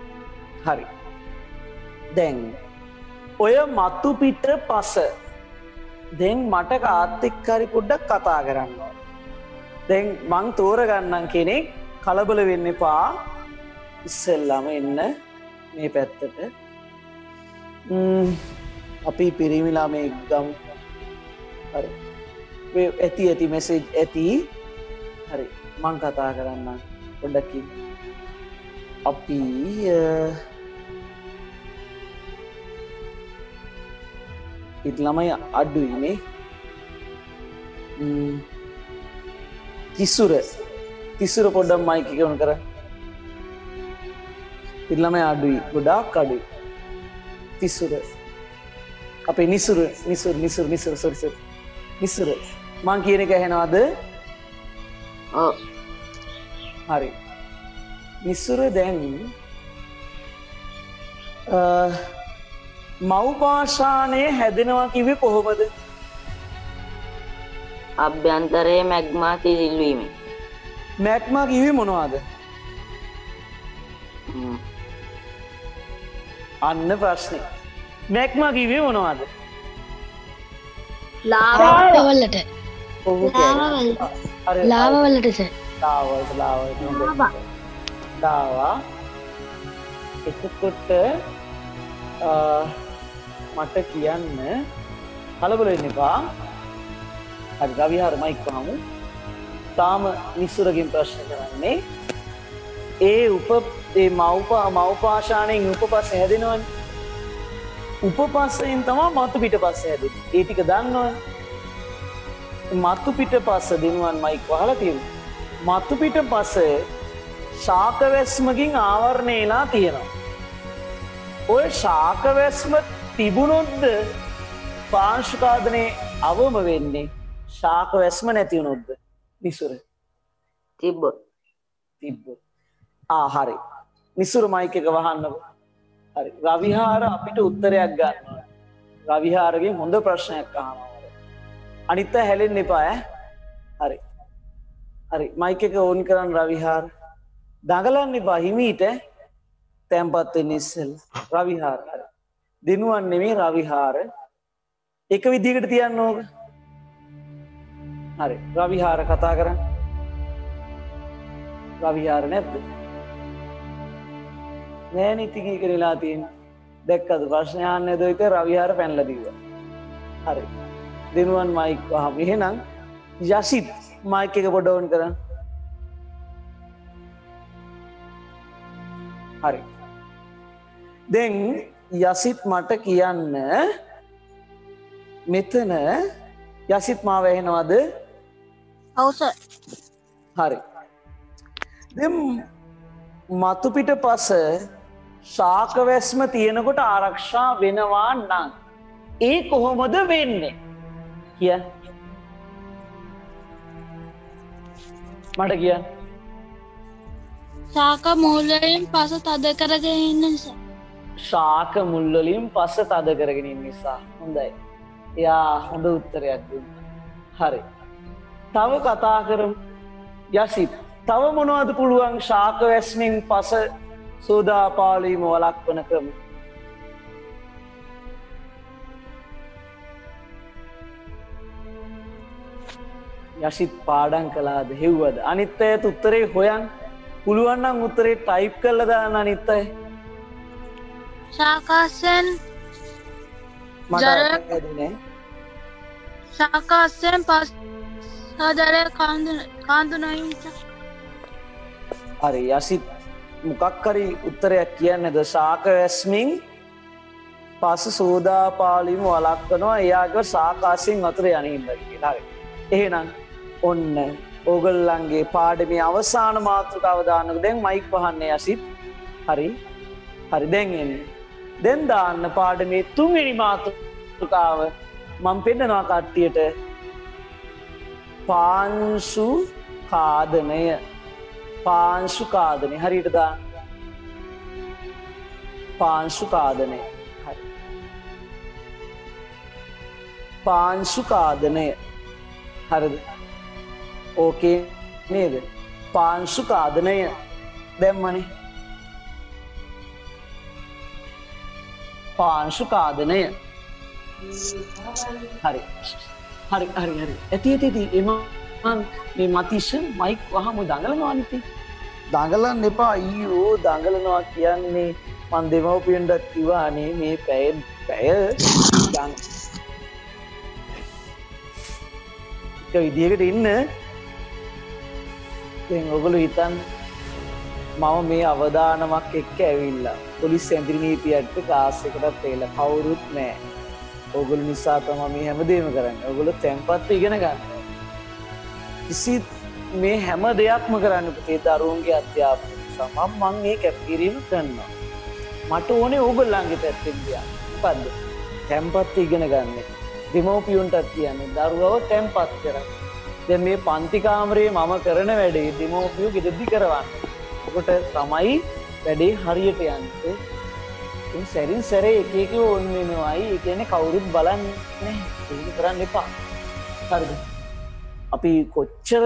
හරි. දැන් ඔය මත්තු පිට පස දැන් මට කාත් එක්ක හරි පොඩ්ඩක් කතා කරන්න ඕන. දැන් මං තෝරගන්නම් කෙනෙක් කලබල වෙන්න එපා. ඉස්සෙල්ලාම එන්න මේ පැත්තට. අපි පිරිමි ළමයෙක් ගමු. හරි. ඇති මෙසේජ් ඇති. හරි. මං කතා කරන්නම් පොඩ්ඩක් ඉන්න. අපි පිට ළමයි අඩුයිනේ. තිසුර පොඩ්ඩක් මයික් එක ඔන් කරන්න. පිට ළමයි අඩුයි, ගොඩාක් අඩුයි. තිසුර අපේ නිසුර මං කියන එක ඇහෙනවද? ඔව්. හරි. නිසුර දැන් මව්පාෂාණය හැදෙනවා කිව්වේ කොහොමද? අභ්‍යන්තරයේ මැග්මා සිසිල්වීමෙන්. මැග්මා කිව්වේ මොනවද? අන්න ප්‍රශ්නේ. මැග්මා කිව්වේ මොනවද? ලාවා වලට. ඔව් ලාවා වලට සර්. ලාවා එතකොට මට කියන්න කලබල වෙන්න එපා. හරි රවිහාර මයික් වහමු. තාම නිසුරකින් ප්‍රශ්න කරන්නේ ඒ මව්පාෂාණයෙන් උපපස්ස හැදෙනවනේ. උපපස්සයෙන් තමයි මතු පිටපස්ස හැදෙන්නේ. ඒ ටික දන්නවනේ. මතු පිටපස්ස දිනුවන් මයික් වහලා තියෙනවා. මතු පිටපස්ස ශාක වැස්මකින් ආවරණයලා තියෙනවා. ඔය ශාක වැස්ම තිබුණොත්ද පාංශුකාදනයේ අවම වෙන්නේ? ශාක වැස්ම නැති වුණොත්ද? නිසුර තිබ්බොත්. හරි. නිසුර මයික් එක වහන්නකො. හරි. රවිහාර අපිට උත්තරයක් ගන්නවා. රවිහාරගෙන් හොඳ ප්‍රශ්නයක් අහනවා. අනිත් අය හැලෙන්න එපා ඈ. හරි. හරි. මයික් එක ඕන් කරන් රවිහාර. දඟලන්න එපා හිමීට. තැම්පත් වෙන්න ඉස්සෙල්ලා. රවිහාර. හරි. දිනුවන් නෙමෙයි රවිහාර. එක විදිහකට තියන්න ඕක. හරි. රවිහාර කතා කරන්න. රවිහාර නැද්ද? නෑනේ ඉතින් ඒක නෙලා තියෙන්නේ. දැක්කද ප්‍රශ්න අහන්නේ දොයිත රවිහාර පැනලා දීවා. හරි. දිනුවන් මයික් වහමු. එහෙනම් යසිත් මයික් එක පොඩ ඔන් කරන්න. හරි. දැන් යසිත් මට කියන්න මෙතන යසිත් මාව ඇහෙනවද? ඔව් සර්. හරි. දැන් මතු පිට පස ශාක වැස්ම තියෙනකොට ආරක්ෂා වෙනවා නම් ඒ කොහොමද වෙන්නේ? කිය. මට කියන්න. ශාක මූලයෙන් පස තද කරගෙන ඉන්න නිසා. ශාක මුල් වලින් පස තද කරගෙන ඉන්න නිසා. හොඳයි. යා හොඳ උත්තරයක් දුන්නා. හරි. තව කතා කරමු. යසිත් තව මොනවද පුළුවන් ශාක වැස්මෙන් පස සෝදාපාලීම වළක්වන ක්‍රම? යසිත් පාඩම් කළාද හෙව්වද? අනිත් අයත් උත්තරේ හොයන්. පුළුවන් නම් උත්තරේ ටයිප් කරලා දාන්න අනිත් අය. ශාකාසෙන් මට හැදුනේ. ශාකාසෙන් පස් සාදරය කාන්දු නොයින්ස. හරි යසිත් මොකක් හරි උත්තරයක් කියන්නේද? ශාක වැස්මින් පස සෝදාපාලීම වළක්වනවා. එයාගේ ශාකාසෙන් වතුර යනින්න කියලා. හරි. එහෙනම් ඔන්න ඕගොල්ලන්ගේ පාඩමේ අවසාන මාතෘකාව දාන්නකො. දැන් මයික් වහන්නේ යසිත්. හරි. හරි දැන් එන්නේ. දැන් දාන්න පාඩමේ තුන්වෙනි මාතෘකාව. මම පෙන්නනවා කට්ටියට. පාංශු කාදනය. පාංශු කාදනය. හරියට දාන්න. පාංශු කාදනය. හරි. පාංශු කාදනය. හරිද? ඕකේ නේද? පාංශු කාදනය දැම්මනේ. පාංශු කාදනය. හරි හරි හරි හරි ඇති එම මේ මතිෂ මයික් වහම දඟලනවා අනිති. දඟලන්න එපා අයියෝ දඟලනවා කියන්නේ මන් දෙමව්පියන්ටත් කිව්වා අනේ මේ පැය විදියකට ඉන්න. දැන් ඔයගොල්ලෝ හිතන්න මම මේ අවදානමක් එක්ක ඇවිල්ලා පොලිස් ඇඳිරි නීතියට ක්ලාස් එකකට එලා කවුරුත් නැහැ. ඔයගොල්ලෝ නිසා තමයි මේ හැමදේම කරන්නේ. ඔයගොල්ලෝ තැම්පත් ඉගෙන ගන්න. කිසි මේ හැම දෙයක්ම කරන්න පුතේ දරුවන්ගේ අධ්‍යාපනය නිසා මම මේ කැපකිරීම කරනවා. මට ඕනේ ඕගොල්ලන්ගේ පැත්තෙන් ගියා. මොකද්ද? තැම්පත් ඉගෙන ගන්න. දෙමව්පියන්ටත් කියන්නේ දරුවව තැම්පත් කරන්න. දැන් මේ පන්ති කාමරේ මම කරන වැඩේ දෙමව්පියෝ ගෙදරදි කරවන්න. ඔකට තමයි වැඩේ හරියට යන්නේ. ඉතින් සැරින් සැරේ එක එක ඕන් වෙනවායි. ඒ කියන්නේ කවුරුත් බලන්නේ නැහැ. ඒක කරන්න එපා. හරිද? අපි කොච්චර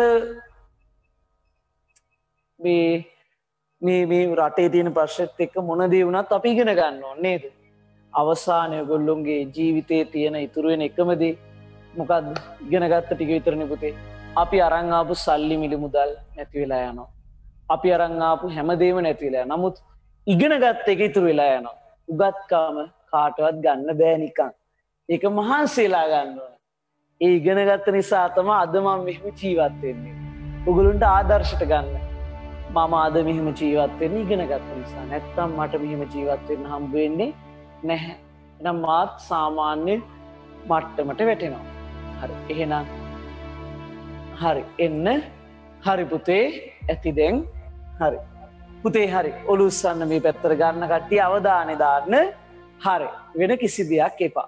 මේ රටේ තියෙන ප්‍රශ්නෙත් එක්ක මොන දේ වුණත් අපි ඉගෙන ගන්න ඕනේ නේද? අවසානයේ ඔයගොල්ලෝගේ ජීවිතේ තියෙන ඉතුරු වෙන එකම දේ මොකද්ද? ඉගෙන ගත්ත ටික විතරනේ පුතේ. අපි අරන් ආපු සල්ලි මිල මුදල් නැති වෙලා යනවා. අපි අරන් ආපු හැමදේම නැති වෙලා යනවා. නමුත් ඉගෙන ගත්ත එක ඉතුරු වෙලා යනවා. උගත්කම කාටවත් ගන්න බෑ නිකන්. ඒක මහන්සියලා ගන්න ඕනේ. ඒ ඉගෙන ගත්ත නිසා තමයි අද මම මෙහෙම ජීවත් වෙන්නේ. ඔයගොල්ලන්ට ආදර්ශයට ගන්න. මම අද මෙහෙම ජීවත් වෙන්නේ ඉගෙන ගත්ත නිසා. නැත්තම් මට මෙහෙම ජීවත් වෙන්න හම්බ වෙන්නේ නැහැ. එහෙනම් මාත් සාමාන්‍ය මට්ටමට වැටෙනවා. හරි. එහෙනම් හරි එන්න. හරි පුතේ ඇති දැන්. හරි. පුතේ හරි. ඔලුස්සන්න මේ පැත්තට ගන්න කට්ටිය අවධානය දාන්න. හරි. වෙන කිසි දෙයක් එපා.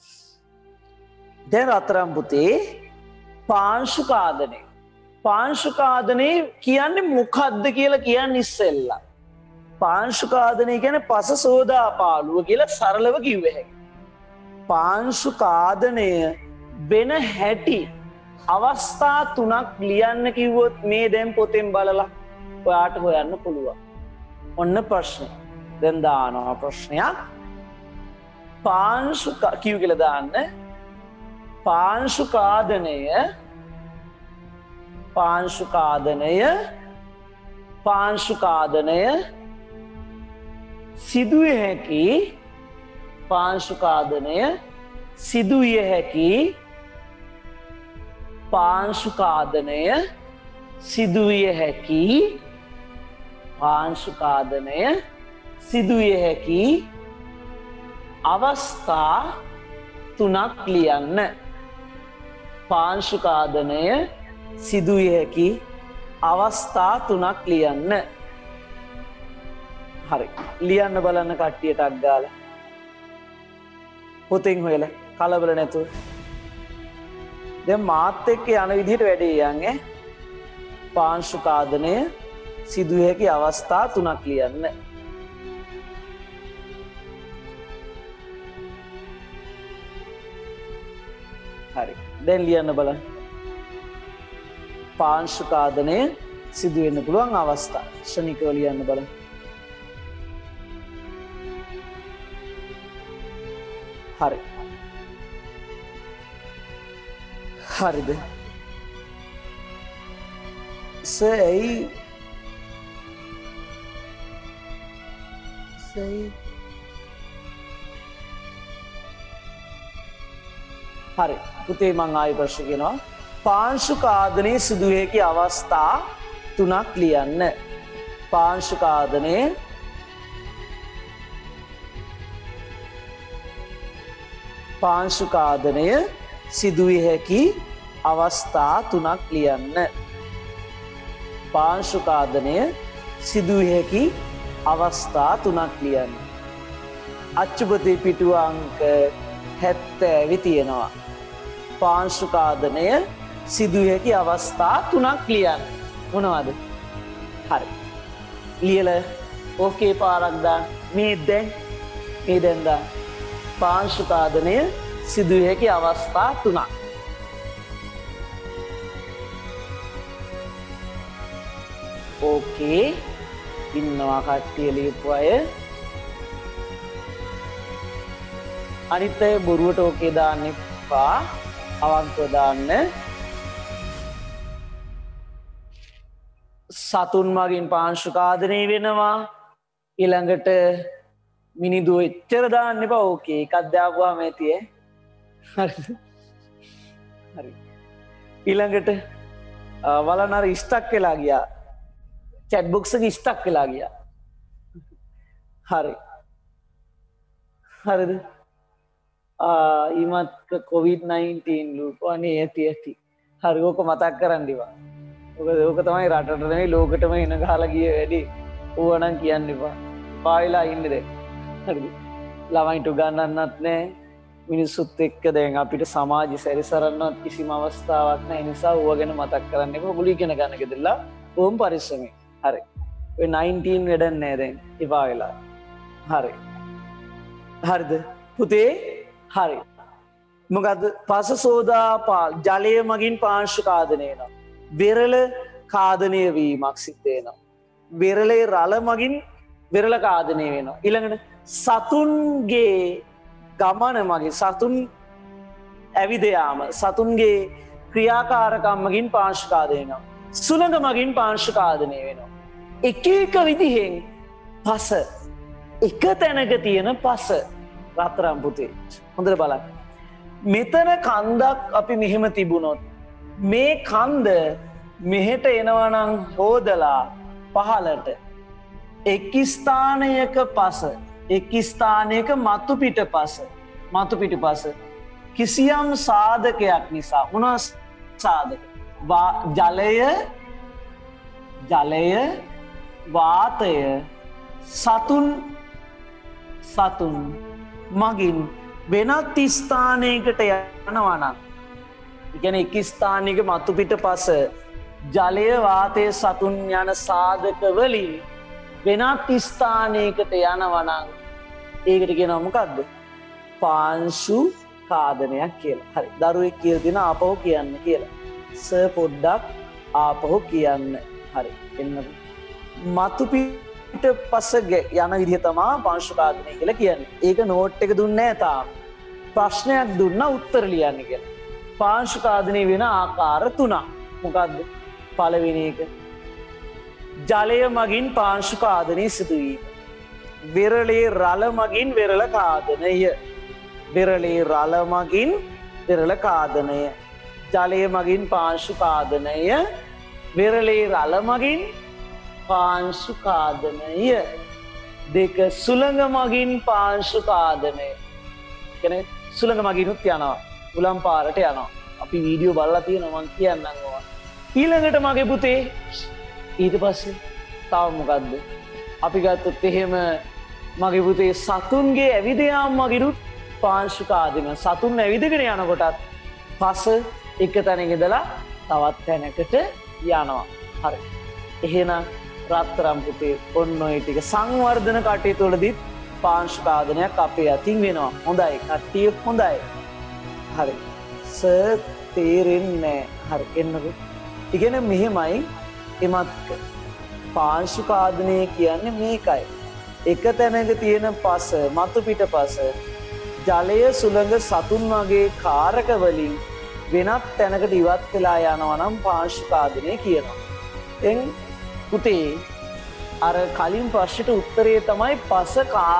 දැන් රත්තරන් පුතේ පාංශු කාදනය. පාංශු කාදනය කියන්නේ මොකද්ද කියලා කියන්නේ ඉස්සෙල්ලා. පාංශු කාදනය කියන්නේ පස සෝදා පාළුව කියලා සරලව කිව්ව හැකියි. පාංශු කාදනය වෙන හැටි අවස්ථා 3ක් ලියන්න කිව්වොත් මේ දැන් පොතෙන් බලලා ඔයාට හොයන්න පුළුවන්. ඔන්න ප්‍රශ්නේ. දැන් දානවා ප්‍රශ්නයක්. පාංශු කිව් කියලා දාන්න. පාංශු කාදනය සිදුවිය හැකි පාංශු කාදනය සිදුවිය හැකි පාංශු කාදනය සිදුවිය හැකි පාංශු කාදනය සිදුවිය හැකි අවස්ථා 3ක් ලියන්න. පාංශු කාදනය සිදුවිය හැකි අවස්ථා 3ක් ලියන්න. හරි. ලියන්න බලන්න කට්ටියට අග්ගාලා. පොතෙන් හොයලා කලබල නැතුව. දැන් මාත් එක්ක යන විදිහට වැඩේ යන්නේ. පාංශු කාදනය සිදුවිය හැකි අවස්ථා 3ක් ලියන්න. හරි. දැන් ලියන්න බලන්න. පාංශු කාදනය සිදු වෙන්න පුළුවන් අවස්ථා. ශනිකව ලියන්න බලන්න. හරි. හරිද? say හරි. පුතේ මං ආයෙ ප්‍රශ්න කියනවා. පාංශු කාදනය සිදුවිය හැකි අවස්ථා 3ක් ලියන්න. පාංශු කාදනය සිදුවිය හැකි අවස්ථා 3ක් ලියන්න. පාංශු කාදනය සිදුවිය හැකි අවස්ථා 3ක් ලියන්න. අච්චුපතේ පිටුව අංක 70 තියෙනවා. පාංශු කාදනය සිදුවිය හැකි අවස්ථා 3ක් ලියන්න. මොනවද? හරි. ලියලා ඕකේ පාරක් දාන්න. මේ දැන් දාන්න. පාංශු කාදනය සිදුවිය හැකි අවස්ථා 3ක්. ඕකේ. ඉන්නවා කට්ටිය ලියපු අය. අනිත් අය බොරුවට ඕකේ දාන්න එපා. අවංකව දාන්න. සතුන් මගින් පාංශු ඝාතනය වෙනවා. ඊළඟට මිනිදු එච්චර දාන්න එපා. ඕකේ එකක් දාපුවාම ඇති ඈ. හරිද? හරි. ඊළඟට වලනර ස්ටක් වෙලා ගියා. චැට් බොක්ස් එක ස්ටක් වෙලා ගියා. හරි. හරිද? ඊමත් COVID-19 ලූප අනේ ඇති. හරි ඕක මතක් කරන්න ඉවා. ඕක තමයි රටට නෙවෙයි ලෝකෙටම එන ගහලා ගිය වැඩි. ඕවා නම් කියන්න එපා. පාවිලා ඉන්නේ දැන්. හරිද? ළමයින්ට ගන්නන්නත් නැහැ. මිනිස්සුත් එක්ක දැන් අපිට සමාජය සැරිසරන්නවත් කිසිම අවස්ථාවක් නැහැ. ඒ නිසා ඕවා ගැන මතක් කරන්න එපා. ඔගොල්ලෝ ඉගෙන ගන්න ගෙදරලා ඕම් පරිස්සමෙන්. හරි. ඔය 19 වැඩක් නැහැ දැන්. එපා වෙලා. හරි. හරිද? පුතේ හරි. මොකද පස සෝදා ජලය මගින් පාංශු ඝාතනය වෙනවා. වෙරළ ඝාතනය වීමක් සිද්ධ වෙනවා. වෙරළේ රළ මගින් වෙරළ ඝාතනය වෙනවා. ඊළඟට සතුන්ගේ ගමන මගින් සතුන් ඇවිද යාම සතුන්ගේ ක්‍රියාකාරකම් මගින් පාංශු ඝාතනය වෙනවා. සුළඟ මගින් පාංශු ඝාතනය වෙනවා. එක එක විදිහෙන් පස එක තැනක තියෙන පස රත්තරන් පුතේ හොඳට බලන්න. මෙතන කන්දක් අපි මෙහෙම තිබුණොත් මේ කන්ද මෙහෙට එනවා නම් හොදලා පහළට එක් ස්ථානයක පස එක් ස්ථානයක මතු පිටපස කිසියම් සාධකයක් නිසා මොනවා සාධක ජලය වාතය සතුන් මගින් වෙනත් ස්ථානයකට යනවා නම් කියන්නේ එක් ස්ථානයක මතු පිටපස ජලය වාතය සතුන් යන සාධක වලින් වෙනත් ස්ථානයකට යනවා නම් ඒකට කියනවා මොකද්ද? පාංශු ඝාතනයක් කියලා. හරි. දරුවෙක් කියලා දෙන ආපහු කියන්න කියලා. සර් පොඩ්ඩක් ආපහු කියන්න. හරි. එන්න. මතු පිටපස යන විදිහ තමයි පාංශු ඝාතනය කියලා කියන්නේ. ඒක නෝට් එක දුන්නේ නැහැ තාම. ප්‍රශ්නයක් දුන්නා උත්තර ලියන්න කියලා. පාංශු ඝාතනය වෙන ආකාර 3ක්. මොකද්ද? පළවෙනි එක ජලය මගින් පාංශු ඝාතනය සිදුවීම. වෙරළේ රළ මගින් වෙරළ ඝාතනය. වෙරළේ රළ මගින් වෙරළ ඝාතනය. ජලය මගින් පාංශු ඝාතනය. වෙරළේ රළ මගින් පාංශු ඝාතනය. දෙක සුළඟ මගින් පාංශු ඝාතනය. කියන්නේ සුළඟ මගිනුත් යනවා. උලම් පාරට යනවා. අපි වීඩියෝ බලලා තියෙනවා මං කියන්නම් ඕවා. ඊළඟට මගේ පුතේ ඊට පස්සේ තව මොකද්ද? අපි ගත්තොත් එහෙම මගේ පුතේ සතුන්ගේ ඇවිද යාම මගිනුත් පාංශු ඝාතනය. සතුන් ඇවිදගෙන යනකොටත් පස එක තැනක ඉඳලා තවත් තැනකට යනවා. හරි. එහෙනම් රත්තරන් පුතේ ඔන්න ඔය ටික සංවර්ධන කටයුතු වලදීත් පාංශු ඝාතනයක් අපේ අතින් වෙනවා. හොඳයි. කට්ටිය හොඳයි. හරි. සර් තේරෙන්නේ නැහැ. හරි. එන්නකෝ. ඉගෙන මෙහෙමයි එමත් පාංශු ඝාතනය කියන්නේ මේකයි. එක තැනක තියෙන පස මතු පිටපස ජලය සුළඟ සතුන් වගේ කාරක වලින් වෙනත් තැනකට ඉවත් වෙලා යනවා නම් පාංශු ඝාතනය කියනවා. දැන් පුතේ අර කලින් ප්‍රශ්නෙට උත්තරේ තමයි පස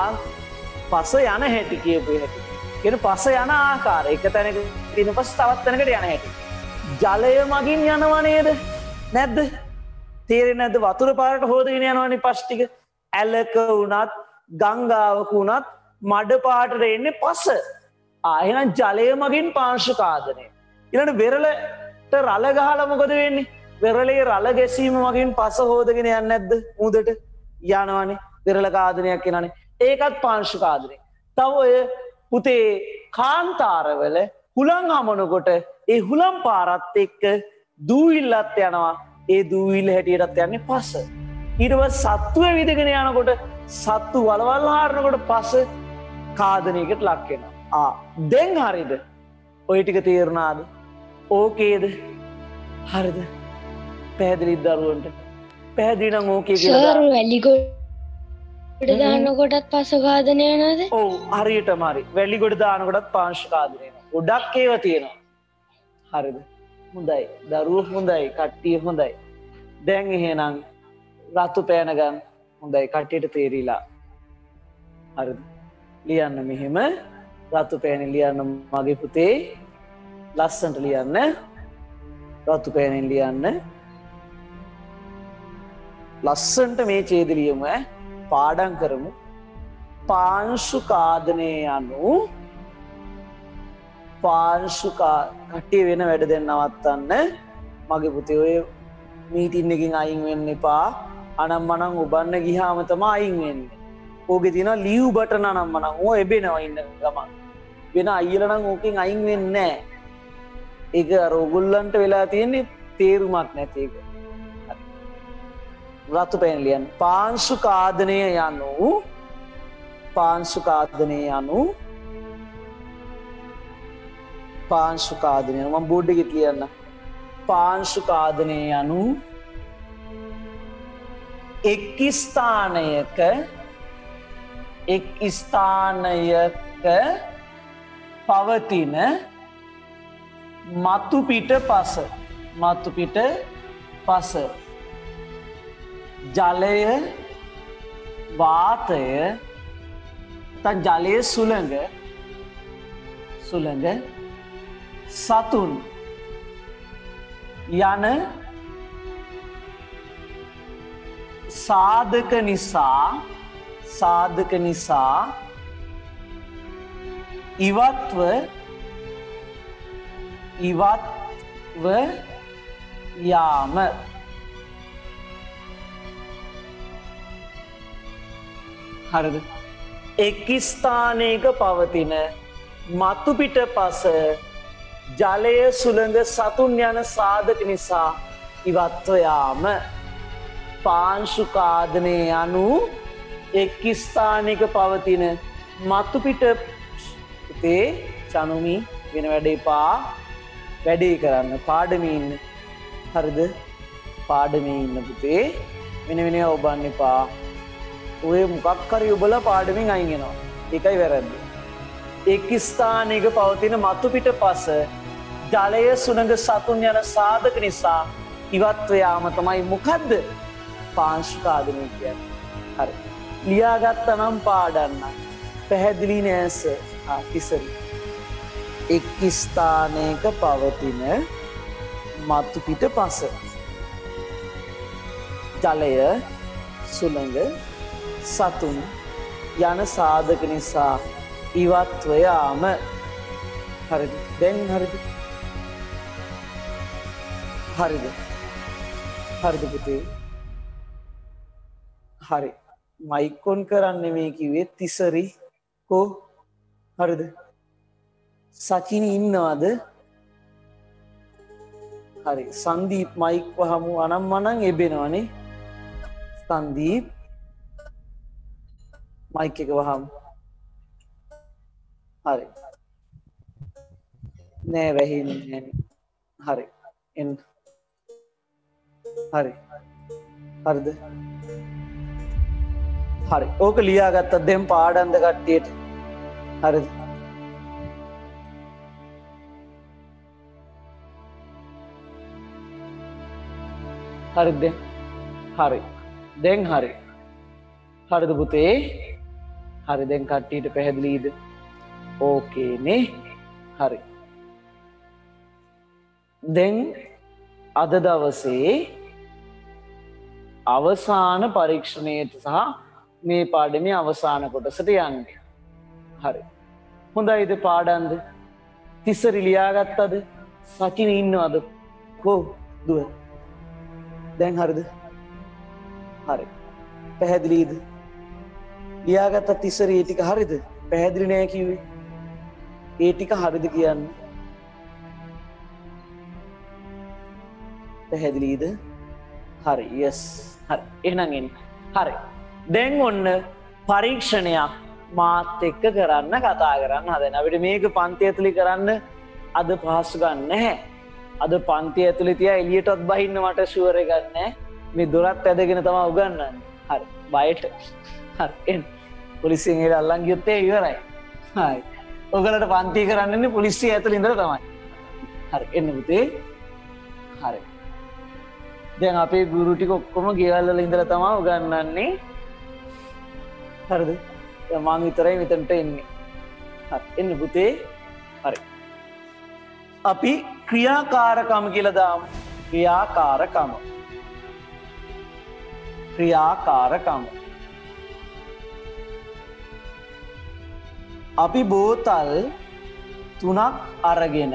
යන හැටි කියපු හැටි. කියන පස යන ආකාරය එක තැනක තියෙන පස තවත් තැනකට යන හැටි. ජලය මගින් යනවා නේද? නැද්ද? තේරෙන්නේ නැද්ද? වතුර පාරට හොදගෙන යනවනේ පස් ටික. ඇලක වුණත් ගංගාවක වුණත් මඩ පාටට එන්නේ පස. එහෙනම් ජලය මගින් පාංශු ඝාතනය. ඊළඟ වෙරළට රළ ගහලා මොකද වෙන්නේ? වෙරළේ රළ ගැසීම මගින් පස හොදගෙන යන්නේ නැද්ද? මුදට යනවනේ. වෙරළ ඝාතනයක් වෙනවනේ. ඒකත් පාංශු ඝාතනය. තව ඔය පුතේ කාන්තාරවල හුලං හමනකොට ඒ හුලම් පාරත් එක්ක දූවිල්ලත් යනවා. ඒ දූවිල්ල හැටියටත් යන්නේ පස. ඊට පස්සේ සත්තු ඇවිදගෙන යනකොට සත්තු වලවල් හාරනකොට පස ඝාතනයකට ලක් වෙනවා. දැන් හරිද? ඔය ටික තේරුණාද? ඕකේද? හරිද? පැහැදිලිද දරුවන්ට? පැහැදිලි නම් ඕකේ කියලා සර් වැලි ගොඩ පිට දානකොටත් පස ඝාතනය වෙනවද? ඔව් හරියටම හරි. වැලි ගොඩ දානකොටත් පාංශු ඝාතනය වෙනවා. ගොඩක් ඒවා තියෙනවා. හරිද? හොඳයි. දරුවෝ හොඳයි. කට්ටිය හොඳයි. දැන් එහෙනම් රතු පෑන ගන්න. හොඳයි. කට්ටියට තේරිලා. හරිද? ලියන්න මෙහෙම රතු පෑනෙන් ලියන්න මගේ පුතේ. ලස්සනට ලියන්න. රතු පෑනෙන් ලියන්න. ලස්සනට මේ ඡේද ලියමු ඈ. පාඩම් කරමු. පාංශු ඝාතනය යනු කට්ටිය වෙන වැඩ දැන් නවත්තන්න. මගේ පුතේ ඔය මීටින් එකකින් අයින් වෙන්න එපා. අනම්මනම් ඔබන්න ගියාම තමයි අයින් වෙන්නේ. ඕකේ තියෙනවා ලීව් බටන් අනම්මනම් ඕ එබෙනවා ඉන්න ගමන්. වෙන අයියලා නම් ඕකෙන් අයින් වෙන්නේ නැහැ. ඒක අර ඕගොල්ලන්ට වෙලා තියෙන්නේ තේරුමක් නැති එක. රතු පෑන් ලියන්න. පාංශු ඝාතනය යනු මම බෝඩ් එකේ ලියන්න. පාංශු ඝාතනය යනු එක් ස්ථානයක පවතින මතු පිට පස ජලය වාතය ජලය සුළඟ සතුන් යන සාධක නිසා ඉවත්ව යාම. හරිද? එක් ස්ථානයක පවතින මතු පිට පස ජලය සුළඟ සතුන් යන සාධක නිසා ඉවත්ව යාම. පාංශු ඝාතනය යනු එක් ස්ථානයක පවතින මතු පිට පුතේ චනුමි වෙන වැඩ එපා. වැඩේ කරන්න පාඩමේ ඉන්න. හරිද? පාඩමේ ඉන්න පුතේ වෙන වෙනව ඔබන්න එපා. ඔය මොකක් හරි ඔබලා පාඩමින් අයින් වෙනවා. ඒකයි වැරද්ද. එක් ස්ථානයක පවතින මතු පිට පස ජලය සුළඟ සතුන් යන සාධක නිසා ඉවත්ව යාම තමයි මොකද්ද? පාංශු ඝාතනය කියන්නේ. හරි. ලියාගත්තා නම් පාඩන්න. පැහැදිලි නෑස. තිසරි. එක් ස්ථානයක පවතින මතු පිට පස ජලය සුළඟ සතුන් යන සාධක නිසා ඉවත්ව යාම. හරිද? දැන් හරිද? හරිද පුතේ? හරි. මයික් ඔන් කරන්න මේ කිව්වේ තිසරි කො. හරිද? සචිනි ඉන්නවද? හරි. සංදීප් මයික් වහමු. අනම්මනම් එබෙනවනේ. සංදීප් මයික් එක වහමු. හරි. නෑ වැහින්නේ නෑනේ. හරි. එන්න. හරි. හරිද? හරි. ඕක ලියාගත්තා දැන් පාඩම්ද කට්ටියට? හරිද? හරිද? හරි. දැන් හරි. හරිද පුතේ? හරි දැන් කට්ටියට පැහැදිලිද? ඕකේ නේ? හරි. දැන් අද දවසේ අවසාන පරීක්ෂණයට සහ මේ පාඩමේ අවසාන කොටසට යන්නේ. හරි. හොඳයිද පාඩම්ද? තිසරි ලියාගත්තද? සචින ඉන්නවද? කො දුව? දැන් හරිද? හරි. පැහැදිලිද? ලියාගත්ත තිසරි ඒ ටික හරිද? පැහැදිලි නෑ කිව්වේ. ඒ ටික හරිද කියන්නේ? පැහැදිලිද? හරි. yes. හරි. එහෙනම් එන්න. හරි. දැන් ඔන්න පරීක්ෂණයක් මාත් එක්ක කරන්න කතා කරන්න හදන. අපිට මේක පන්ති ඇතුලේ කරන්න අද පහසු ගන්න නැහැ. අද පන්ති ඇතුලේ තියා එළියටවත් බහින්න මට ෂුවර් එකක් නැහැ. මේ දොරත් ඇදගෙන තමයි උගන්වන්නේ. හරි. බයට. හරි එන්න පොලිසියෙන් ඒක අල්ලන් ගියොත් ඒ ඉවරයි හරි ඔයගලට පන්ති කරන්නේ පොලිසිය ඇතුළේ ඉඳලා තමයි හරි එන්න පුතේ හරි දැන් අපේ ගුරු ටික ඔක්කොම ගෙවල් වල ඉඳලා තමයි උගන්වන්නේ හරිද දැන් මම විතරයි මෙතනට එන්නේ හරි එන්න පුතේ හරි අපි ක්‍රියාකාරකම කියලා දාමු ක්‍රියාකාරකම අපි බෝතල් 3ක් අරගෙන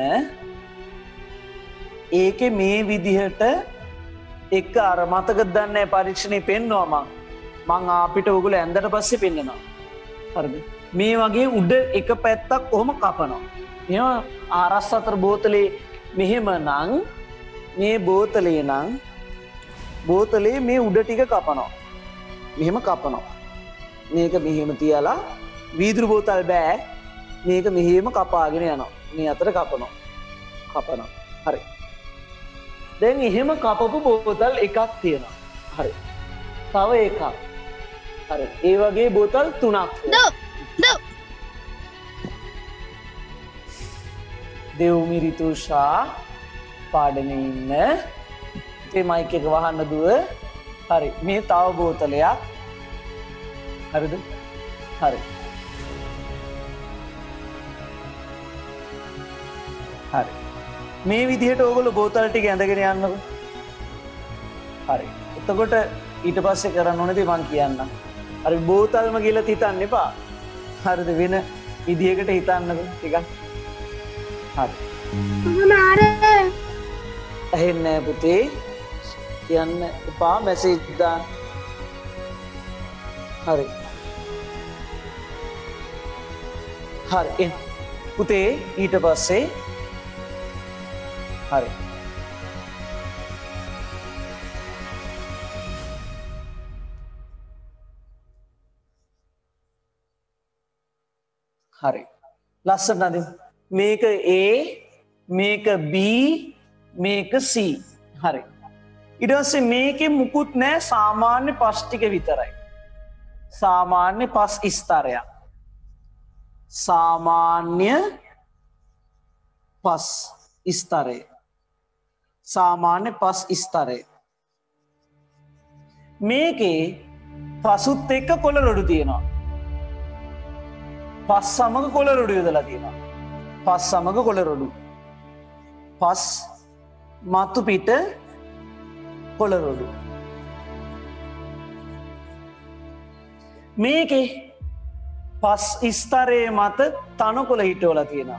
ඒකේ මේ විදිහට එක අර මතකද දන්නේ පරීක්ෂණේ පෙන්නවා මං අපිට ඔයගොල්ලෝ ඇඳට පස්සේ පෙන්නනවා හරිද මේ වගේ උඩ එක පැත්තක් කොහොම කපනවා එහෙම ආරස් අතර බෝතලේ මෙහෙමනම් මේ බෝතලේ මේ උඩ ටික කපනවා මෙහෙම කපනවා මේක මෙහෙම තියලා වීදුරු බෝතල් බෑ මේක මෙහෙම කපාගෙන යනවා මේ අතර කපනවා හරි දැන් එහෙම කපපු බෝතල් එකක් තියෙනවා හරි තව එකක් හරි ඒ වගේ බෝතල් 3ක් දෙව්මිරිතුෂා පාඩමේ ඉන්න ඒ මයික් එක වහන්න දුව හරි මේ තව බෝතලයක් හරිද හරි මේ විදිහට ඕගොල්ලෝ බෝතල් ටික ඇඳගෙන යන්නකො හරි එතකොට ඊට පස්සේ කරන්න ඕනේ දේ මං කියන්නම් හරි බෝතල්ම ගිහලා හිතන්න එපා හරිද වෙන විදිහකට හිතන්නකො ටිකක් හරි ඇහෙන්නේ පුතේ කියන්න එපා මැසේජ් දාන්න හරි එන්න පුතේ ඊට පස්සේ හරි ලස්සනට අඳින්න මේක A මේක B මේක C හරි ඊට පස්සේ මේකේ මුකුත් නැහැ සාමාන්‍ය පස් ටික විතරයි සාමාන්‍ය පස් ස්තරයක් සාමාන්‍ය පස් ස්තරය සාමාන්‍ය පස් ස්තරය මේකේ පසුත් එක්ක කොළ රොඩු තියෙනවා පස් සමග කොළ රොඩු යොදලා තියෙනවා පස් සමග කොළ රොඩු පස් මතු පිට කොළ රොඩු මේකේ පස් ස්තරයේ මත තනකොළ හිටවලා තියෙනවා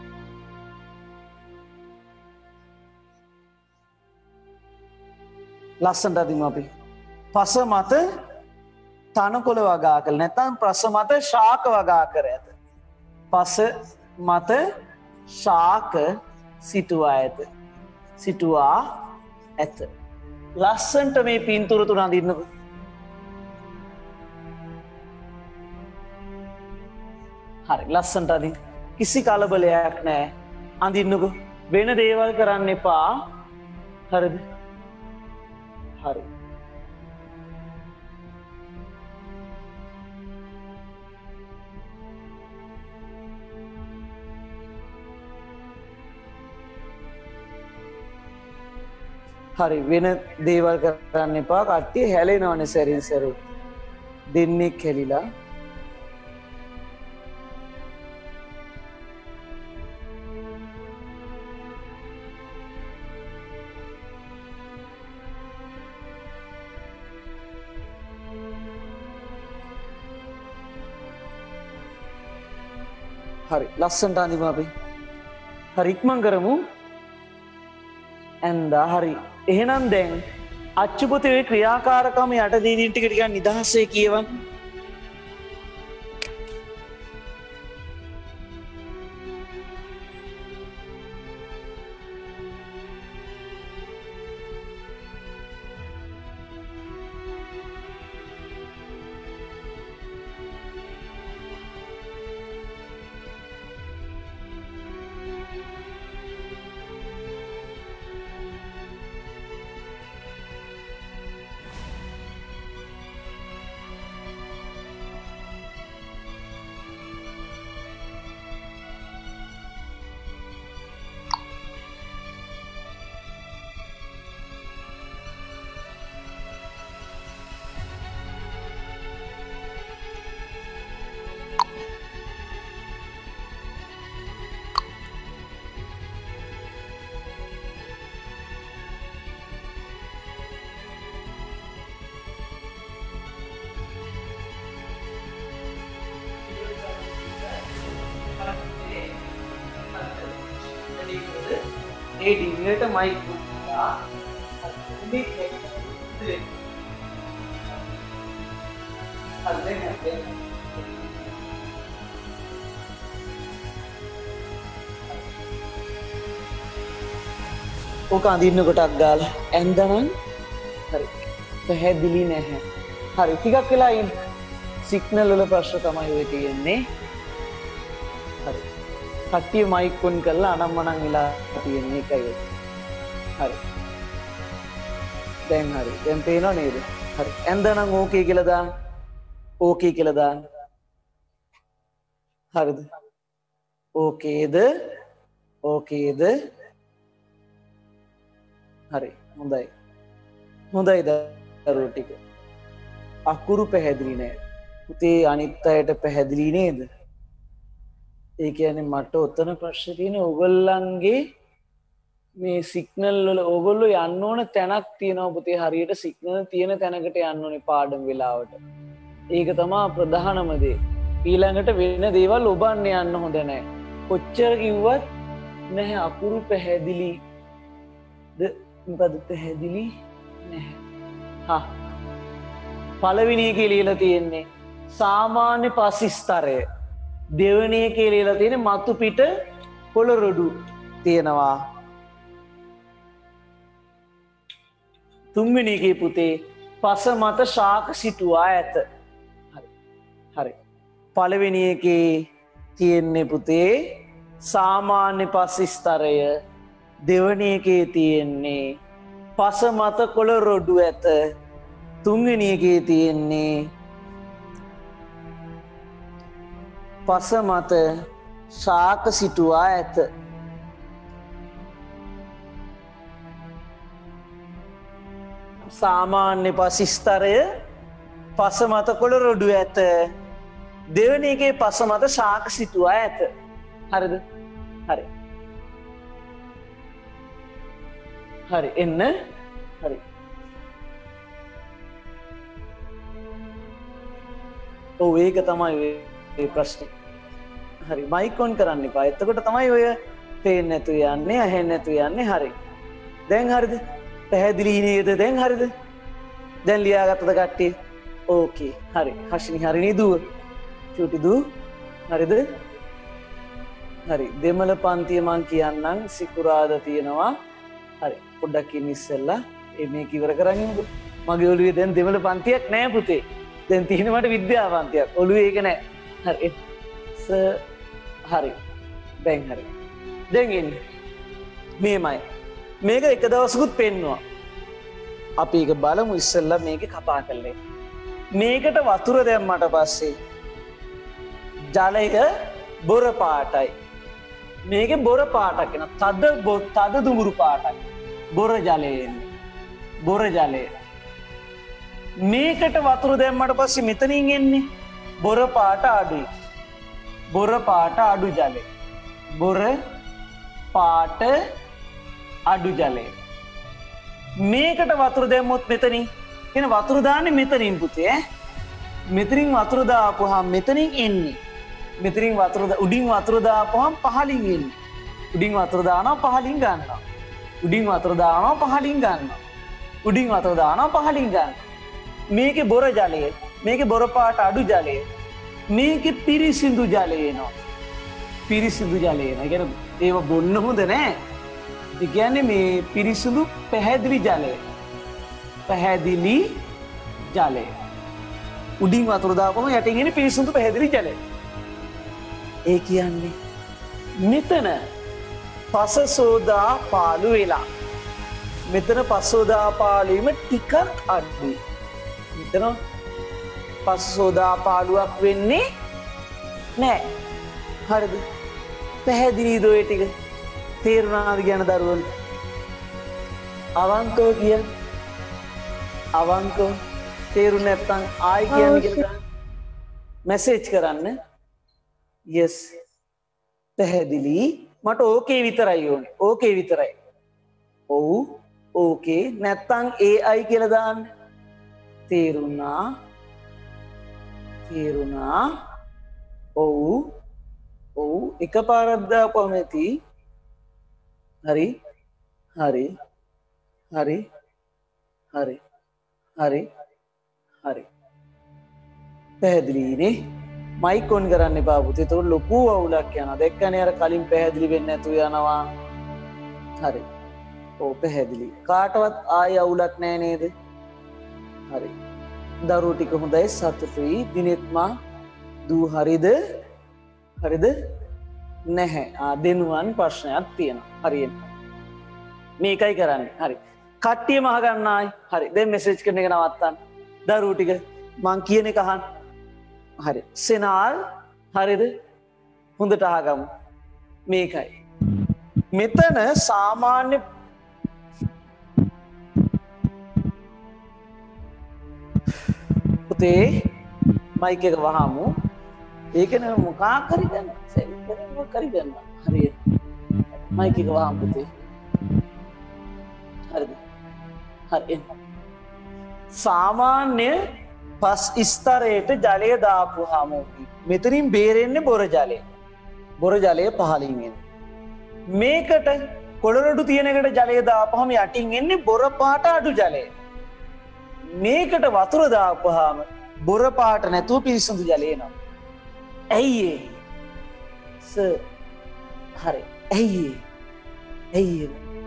ලස්සනට අදිමු අපි පස මත තනකොළ වගා කළ නැත්නම් පස මත ශාක වගා කර ඇත පස මත ශාක සිටුවා ඇත ලස්සනට මේ පින්තූර තුන අඳින්නකො හරි ලස්සනට අදින්න කිසි කලබලයක් නැහැ අඳින්නකො වෙන දේවල් කරන්න එපා හරිද හරි හරි වෙන දේවල් කරන්න එපා කට්ටිය හැලෙනවනේ සැරින් සැරේ දෙන්නෙක් හැලිලා හරි ලස්සනට අඳිමු අපි හරි ඉක්මන් කරමු ඇන්දා හරි එහෙනම් දැන් අච්චුපතේ ඔය ක්‍රියාකාරකම යටදී දින් ටික ටිකක් නිදහසේ කියවන්න ඒ ඩිංගට මයික් පුතා ඕක අඳින්න කොටක් ගාලා ඇන්දනම් හරි පැහැදිලි නැහැ. හරි ටිකක් වෙලා ඉන්න. සිග්නල් වල ප්‍රශ්න තමයි ඔය තියෙන්නේ. හරි. කට්ටිය මයික් ඔන් කරලා අනම්මනම් වෙලා තියෙන්නේ ඒකයි. හරි. දැන් හරි. දැන් පේනව නේද? හරි. ඇන්දනම් ඕකේ කියලා දාන්න. ඕකේ කියලා දාන්න. හරිද? ඕකේද? ඕකේද? හරි හොඳයි හොඳයි දරුවෝ ටික අකුරු පැහැදිලි නෑ පුතේ අනිත් අයට පැහැදිලි නේද ඒ කියන්නේ මට ඔතන ප්‍රශ්නේ තියෙන්නේ ඕගොල්ලන්ගේ මේ සිග්නල් වල ඕගොල්ලෝ යන්න ඕන තැනක් තියෙනවා පුතේ හරියට සිග්නල් තියෙන තැනකට යන්න ඕනේ පාඩම් වෙලාවට ඒක තමයි ප්‍රධානම දේ ඊළඟට වෙන දේවල් ඔබන්න යන්න හොඳ නෑ කොච්චර කිව්වත් නැහැ අකුරු පැහැදිලි මොකද පැහැදිලි නැහැ. පළවෙනි එකේ ලියලා තියෙන්නේ සාමාන්‍ය පස්ස්තරය. දෙවෙනි එකේ ලියලා තියෙන්නේ මතු පිට පොළොරොඩු තියෙනවා. තුන්වෙනි එකේ පුතේ පස මත ශාක සිටුවා ඇත. හරි. පළවෙනි එකේ තියෙන්නේ පුතේ සාමාන්‍ය පස්ස්තරය. දෙවනි එකේ තියෙන්නේ පස මත කොළරොඩු ඇත. තුන්වෙනි එකේ තියෙන්නේ පස මත ශාක සිටුවා ඇත. සාමාන්‍ය පස්ස්තරය පස මත කොළරොඩු ඇත. දෙවනි එකේ පස මත ශාක සිටුවා ඇත. හරිද? හරි. හරි එන්න හරි ඔව් ඒක තමයි ඒ ප්‍රශ්නේ හරි මයික් ඔන් කරන්න එපා එතකොට තමයි ඔය පේන්නේ නැතු යන්නේ ඇහෙන්නේ නැතු යන්නේ හරි දැන් හරිද පැහැදිලි නේද දැන් හරිද දැන් ලියාගත්තද කට්ටිය ඕකේ හරි හෂිනි හරි නේ දුව චූටි දුව හරිද හරි දෙමළ පන්තිය මං කියන්නම් සිකුරාදා තියෙනවා හරි පොඩ්ඩක් ඉන්න ඉස්සෙල්ලා මේක ඉවර කරන් ඉමුකෝ මගේ ඔළුවේ දැන් දෙමළ පන්තියක් නෑ පුතේ දැන් තියෙන මට විද්‍යා පන්තියක් ඔළුවේ ඒක නෑ හරි හරි දැන් හරි දැන් එන්න මේමයි මේක එක දවසකුත් පෙන්නවා අපි ඒක බලමු ඉස්සෙල්ලා මේක කපා කරලා මේකට වතුර දැම්මට පස්සේ ජලය බොර පාටයි මේක බොර පාටක් වෙන තද දුමුරු පාටක් බොර ජලයෙන් බොර ජලය මේකට වතුර දැම්මට පස්සේ මෙතනින් එන්නේ බොර පාට අඩුයි බොර පාට අඩු ජලය බොර පාට අඩු ජලය මේකට වතුර දැම්මොත් මෙතනින් එන වතුර දාන්නේ මෙතනින් පුතේ මෙතනින් වතුර දාපුවාම මෙතනින් එන්නේ මෙතනින් වතුර උඩින් වතුර දාපුවාම පහලින් එන්නේ උඩින් වතුර දානවා පහලින් ගන්නවා උඩින් වතුර දානවා පහලින් ගන්නවා උඩින් වතුර දානවා පහලින් ගන්නවා මේකේ බොර ජලය මේකේ බොර පාට අඩු ජලය මේකේ පිරිසිදු ජලය එනවා පිරිසිදු ජලය එනවා ඒ කියන්නේ ඒව බොන්න හොඳ නෑ ඒ කියන්නේ මේ පිරිසිදු පැහැදිලි ජලය පැහැදිලි ජලය උඩින් වතුර දාපුවම යටින් එන්නේ පිරිසිදු පැහැදිලි ජලය ඒ කියන්නේ මෙතන පස සෝදා පාලු වෙලා මෙතන පසෝදා පාලුවීම ටිකක් අඩුයි මෙතන පස සෝදා පාලුවක් වෙන්නේ නෑ හරිද පැහැදිලිද ඔය ටික තේරුණාද කියන දරුවන්ට අවංකව කියන්න අවංකව තේරුණ නැත්නම් ආයි කියන්න කියලා මැසේජ් කරන්න yes පැහැදිලි මට ඕකේ විතරයි ඕනේ ඕකේ විතරයි ඔව් ඕකේ නැත්තම් AI කියලා දාන්න තේරුණා ඔව් එකපාරක් දාපුවම ඇති හරි හරි හරි හරි හරි හරි පැහැදිලිනේ මයික් ඔන් කරන්න එපා පුතේ ඒක ලොකු අවුලක් යනවා දැක්කනේ අර කලින් පැහැදිලි වෙන්නේ නැතුව යනවා හරි ඔව් පැහැදිලි කාටවත් ආය අවුලක් නැහැ නේද හරි දරුවෝ ටික හොඳයි සතුටුයි දිනෙත්මා දූ හරිද හරිද නැහැ දෙනුවන් ප්‍රශ්නයක් තියෙනවා හරියට මේකයි කරන්නේ හරි කට්ටියම අහගන්න ආයි හරි දැන් මෙසේජ් කරන එක නවත්තන්න දරුවෝ ටික මං කියන එක අහන්න හරි සෙනාල් හරිද හොඳට අහගමු මේකයි මෙතන සාමාන්‍ය පුතේ මයික් එක වහමු ඒකනේ මොකක් හරි ගන්න මොකක් හරි ගන්න හරියට මයික් එක වහමු පුතේ හරිද හරි සාමාන්‍ය පස් ස්තරයට ජලය දාපුවාම මෙතනින් බේරෙන්නේ බොර ජලය පහළින් එන්නේ මේකට කොළරොඩු තියෙනකට ජලය දාපුවාම යටින් එන්නේ බොර පාට අඩු ජලය මේකට වතුර දාපුවාම බොර පාට නැතුව පිරිසිදු ජලය එනවා ඇයි ඒ හරි ඇයි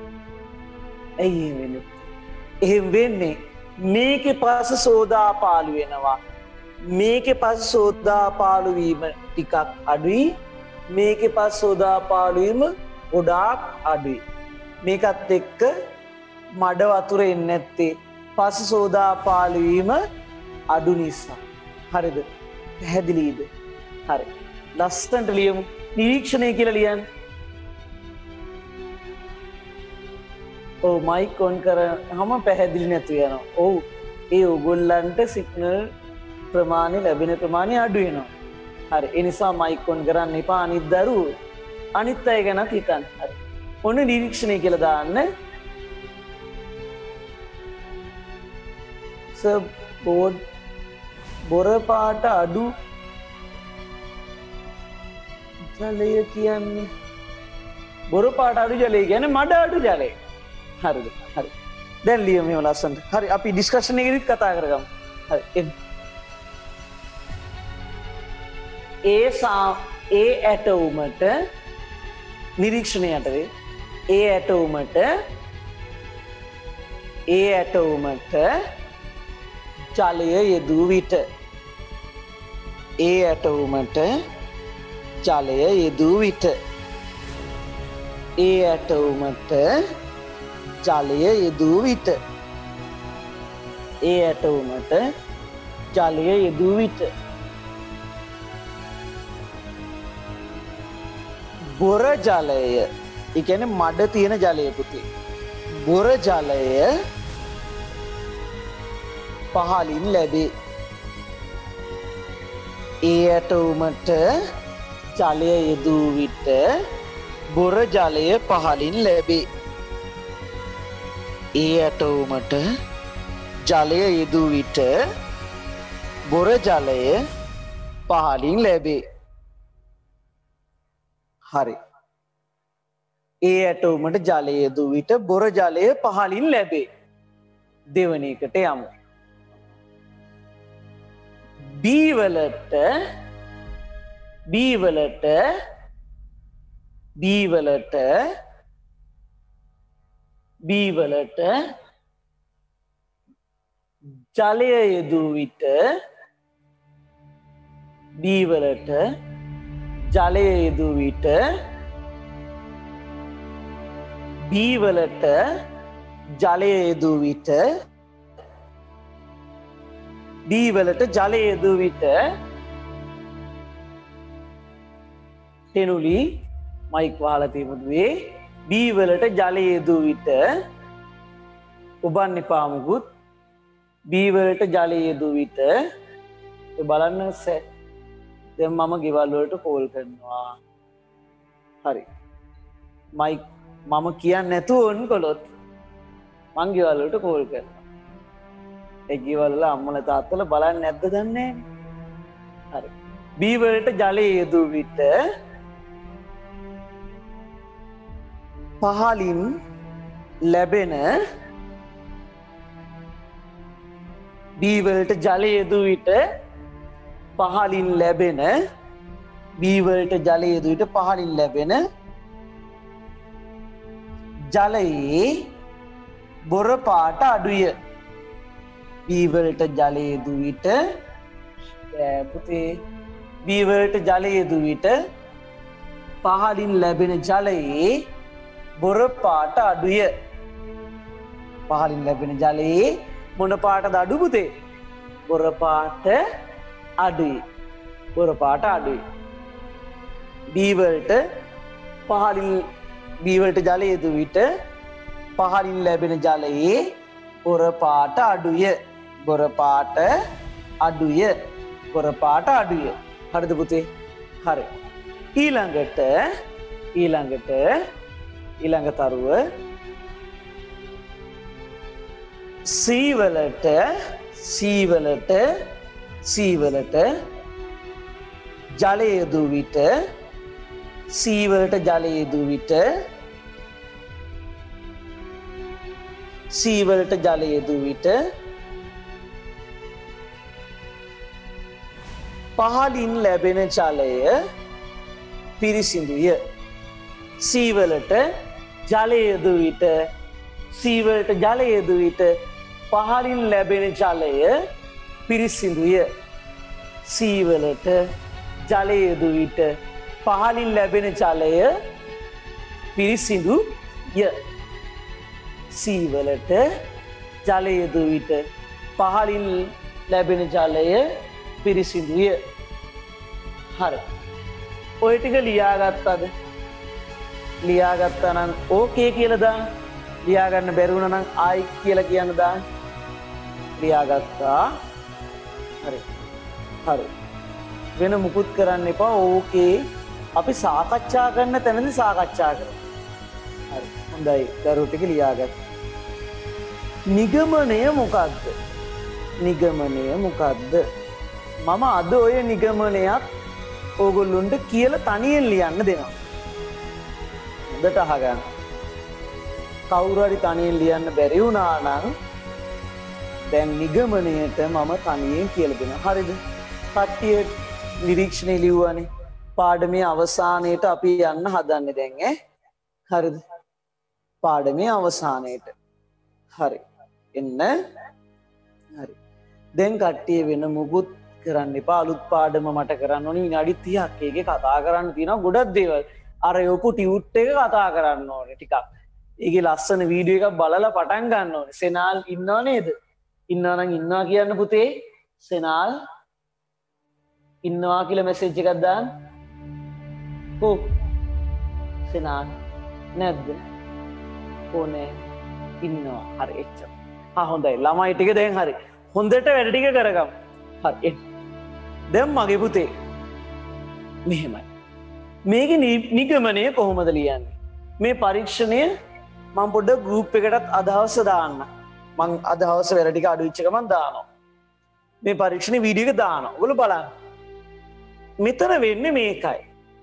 වෙන්නේ එහෙම වෙන්නේ මේකේ පස සෝදා පාලු වෙනවා මේකේ පස සෝදා පාලු වීම ටිකක් අඩුයි මේකේ පස සෝදා පාලු වීම ගොඩාක් අඩුයි මේකත් එක්ක මඩ වතුර එන්නේ නැත්තේ පස සෝදා පාලු වීම අඩු නිසා හරිද පැහැදිලිද හරි ලස්සනට ලියමු නිරීක්ෂණය කියලා ලියන්න ඔව් මයික් ඔන් කරාම පැහැදිලි නැතු යනවා ඔව් ඒ ඕගොල්ලන්ට සිග්නල් ප්‍රමාණය ලැබෙන ප්‍රමාණය අඩු වෙනවා හරි ඒ නිසා මයික් ඔන් කරන්න එපා අනිත් දරුවෝ අනිත් අය ගැනත් හිතන්න හරි ඔන්න නිරීක්ෂණය කියලා දාන්න බෝඩ් බොර පාට අඩු ජලය කියන්නේ බොර පාට අඩු ජලය කියන්නේ මඩ අඩු ජලය හරිද හරි දැන් ලියමු මේව ලස්සනට හරි අපි ඩිස්කෂන් එකේදීත් කතා කරගමු හරි ඒ ඇටෝමට නිරීක්ෂණය යටතේ ඒ ඇටෝමට ජලය යෙදූ විට ඒ ඇටෝමට ජලය යෙදූ විට ඒ ඇටෝමට ජලය යෙදූ විට ඒ ඇටෝමට ජලය යෙදූ විට බොර ජලය ඒ කියන්නේ මඩ තියෙන ජලය පුතේ බොර ජලය පහළින් ලැබේ ඒ ඇටෝමට ජලය යෙදූ විට බොර ජලය පහළින් ලැබේ ඒ ඇටෝමට ජලය යෙදූ විට බොර ජලය පහළින් ලැබේ හරි ඒ ඇටෝමට ජලය යෙදූ විට බොර ජලය පහළින් ලැබේ දෙවන එකට යමු බීවලට ජලය යෙදූ විට බීවලට ජලය යෙදූ විට බීවලට ජලය යෙදූ විට බීවලට ජලය යෙදූ විට තෙනුලි මයික් වහලා තිබුණේ බීවලට ජලය යෙදූ විට ඔබන්න එපා මුකුත් බීවලට ජලය යෙදූ විට බලන්න දැන් මම ගෙවල් වලට කෝල් කරනවා හරි මයික් මම කියන්නේ නැතුව ඔන් කළොත් මං ගෙවල් වලට කෝල් කරනවා ඒ ගෙවල් වල අම්මලා තාත්තලා බලන්නේ නැද්ද දන්නේ නැහැ හරි බීවලට ජලය යෙදූ විට පහලින් ලැබෙන බීවලට ජලය යෙදූ විට පහලින් ලැබෙන බීවලට ජලය යෙදූ විට පහලින් ලැබෙන ජලයේ බොර පාට අඩුය. බීවලට ජලය යෙදූ විට පුතේ බීවලට ජලය යෙදූ විට පහලින් ලැබෙන ජලයේ බොර පාට අඩුය. පහලින් ලැබෙන ජලයේ මොන පාටද අඩු පුතේ? බොර පාට අඩුයි. බොර පාට අඩුයි. බීවලට ජලය යෙදූ විට පහලින් ලැබෙන ජලයේ බොර පාට අඩුය. බොර පාට අඩුය. බොර පාට අඩුය. හරිද පුතේ? හරි. ඊළඟ තරුව සීවලට ජලය යෙදූ විට සීවලට ජලය යෙදූ විට සීවලට ජලය යෙදූ විට පහලින් ලැබෙන ජලය පිරිසිදුය. සීවලට ජලය යෙදූ විට සීවලට ජලය යෙදූ විට පහලින් ලැබෙන ජලය පිරිසිදුය. සීවලට ජලය යෙදූ විට පහලින් ලැබෙන ජලය පිරිසිදුය. සීවලට ජලය යෙදූ විට පහලින් ලැබෙන ජලය පිරිසිදුය. හරි. ඔය ටික ලියාගත්තද? ලියාගත්තා නම් ඕකේ කියලා දාන්න. ලියාගන්න බැරි වුණා නම් ආයි කියලා කියන්න දාන්න. ලියාගත්තා. හරි. හරි. වෙන මුකුත් කරන්න එපා. ඕකේ. අපි සාකච්ඡා කරන තැනදී සාකච්ඡා කරමු. හරි. හොඳයි. දරුවෝ ටික ලියාගත්තා. නිගමනය මොකක්ද? නිගමනය මොකක්ද? මම අද ඔය නිගමනයක් ඕගොල්ලොන්ට කියලා තනියෙන් ලියන්න දෙනවා. හොඳට අහගන්න. කවුරු හරි තනියෙන් ලියන්න බැරි වුණා නම් දැන් නිගමනයට මම තනියෙන් කියලා දෙනවා. හරිද? කට්ටිය නිරීක්ෂණය ලියුවානේ. පාඩමේ අවසානයේට අපි යන්න හදන්නේ දැන් ඈ. හරිද? පාඩමේ අවසානයේට. හරි. එන්න. හරි. දැන් කට්ටිය වෙන මුකුත් කරන්න එපා. අලුත් පාඩම මට කරන්න ඕනේ විනාඩි 30ක්. ඒකේ කතා කරන්න තියෙනවා ගොඩක් දේවල්. අර යොපු ටියුට් එක කතා කරන්න ඕනේ ටිකක්. ඒකේ ලස්සන වීඩියෝ එකක් බලලා පටන් ගන්න ඕනේ. සෙනාල් ඉන්නව නේද? ඉන්නවා නම් ඉන්නවා කියන්න පුතේ. සෙනාල් ඉන්නවා කියලා මැසේජ් එකක් දාන්න. කො සෙනාල් නැද්ද? කොනේ ඉන්නවා. හරි එච්චර. හොඳයි. ළමයි ටික දැන් හරි. හොඳට වැඩ ටික කරගමු. හරි. දැන් මගේ පුතේ මෙහෙමයි. මේකේ නිගමනය කොහොමද ලියන්නේ? මේ පරීක්ෂණය මම පොඩ්ඩක් ගෲප් එකටත් අදහස දාන්න. මම අදහස වෙර ටික අඩු වෙච්ච එක මම දානවා. මේ පරීක්ෂණේ වීඩියෝ එක දානවා. ඔයගොල්ලෝ බලන්න. මෙතන වෙන්නේ මේකයි.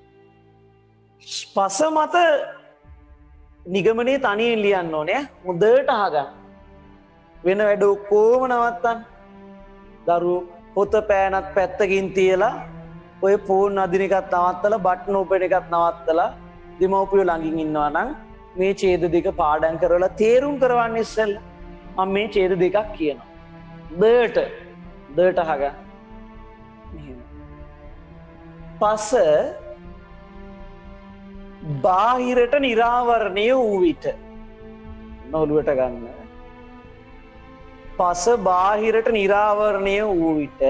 පස මත නිගමනයේ තනියෙන් ලියන්න ඕනේ. හොඳට අහගන්න. වෙන වැඩ ඔක්කොම නවත්තන්න. දරුවෝ පොත පෑනත් පැත්තකින් තියලා ඔය ෆෝන් අදින එකත් නවත්තලා බටන් ඕපන් එකත් නවත්තලා දෙමව්පියෝ ළඟින් ඉන්නවා නම් මේ ඡේද දෙක පාඩම් කරලා තේරුම් කරවන්න ඉස්සෙල්ලා මම මේ ඡේද දෙකක් කියනවා. දට අහගන්න. පස බාහිරට නිරාවරණය වූ විට නොලුවට ගන්න. පස බාහිරට නිරාවරණය වූ විට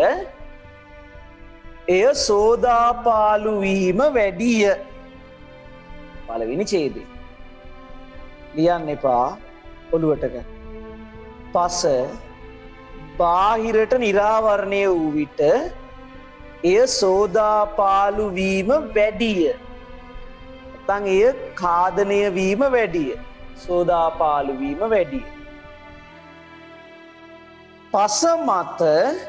එය සෝදාපාලු වීම වැඩිය. පළවෙනි ඡේදය. ලියන්න එපා ඔලුවට ගන්න. පස බාහිරට නිරාවරණය වූ විට එය සෝදාපාලු වීම වැඩිය. නැත්නම් එය ඛාදනය වීම වැඩිය. සෝදාපාලු වීම වැඩිය. පස මත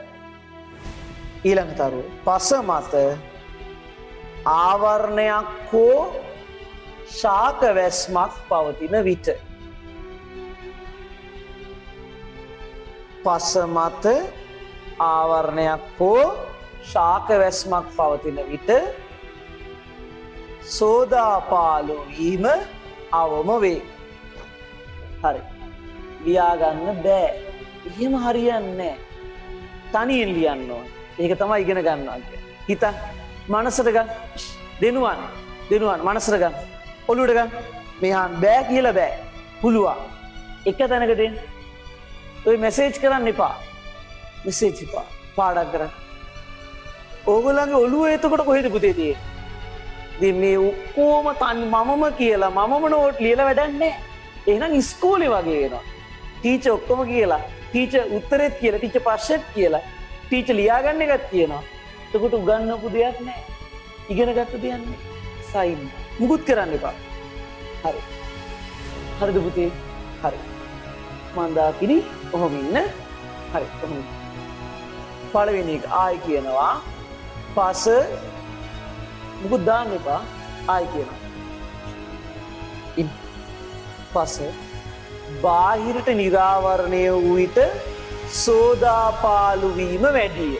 ඊළඟ තරුව පස මත ආවරණයක් හෝ ශාක වැස්මක් පවතින විට පස මත ආවරණයක් හෝ ශාක වැස්මක් පවතින විට සෝදාපාලු වීම අවම වේ. හරි. ලියාගන්න බෑ. එහෙම හරියන්නේ තනියෙන් ලියන්න ඕන. ඒක තමයි ඉගෙන ගන්නවා කියන්නේ. හිතන්න. මනසට ගන්න. දෙනුවන් මනසට ගන්න. ඔළුවට ගන්න. මෙහාන් බෑ කියලා බෑ. පුළුවන්. එක තැනකට එන්න. ඔය මෙසේජ් කරන්න එපා. මෙසේජ් එපා. පාඩම් කරන්න. ඕගොල්ලන්ගේ ඔළුව එතකොට කොහෙද පුතේ තියෙන්නේ? ඉතින් මේ ඔක්කොම තනි මමම කියලා මමම නෝට් ලියලා වැඩක් නැහැ. එහෙනම් ඉස්කෝලේ වගේ වෙනවා. ටීචර් ඔක්කොම කියලා, ටීචර් උත්තරෙත් කියලා, ටීචර් ප්‍රශ්නෙත් කියලා, ටීචර් ලියාගන්න එකක් තියෙනවා. එතකොට උගන්වපු දෙයක් නැහැ. ඉගෙන ගත්ත දෙයක් නැහැ. සයින් මුකුත් කරන්න එපා. හරි. හරිද පුතේ? හරි. මන්දාකිනි ඔහොම ඉන්න. හරි. ඔහොම. පළවෙනි එක ආයි කියනවා. පස මුකුත් දාන්න එපා. ආයි කියනවා. පස බාහිරට නිරාවරණය වූ විට සෝදාපාලු වීම වැඩිය.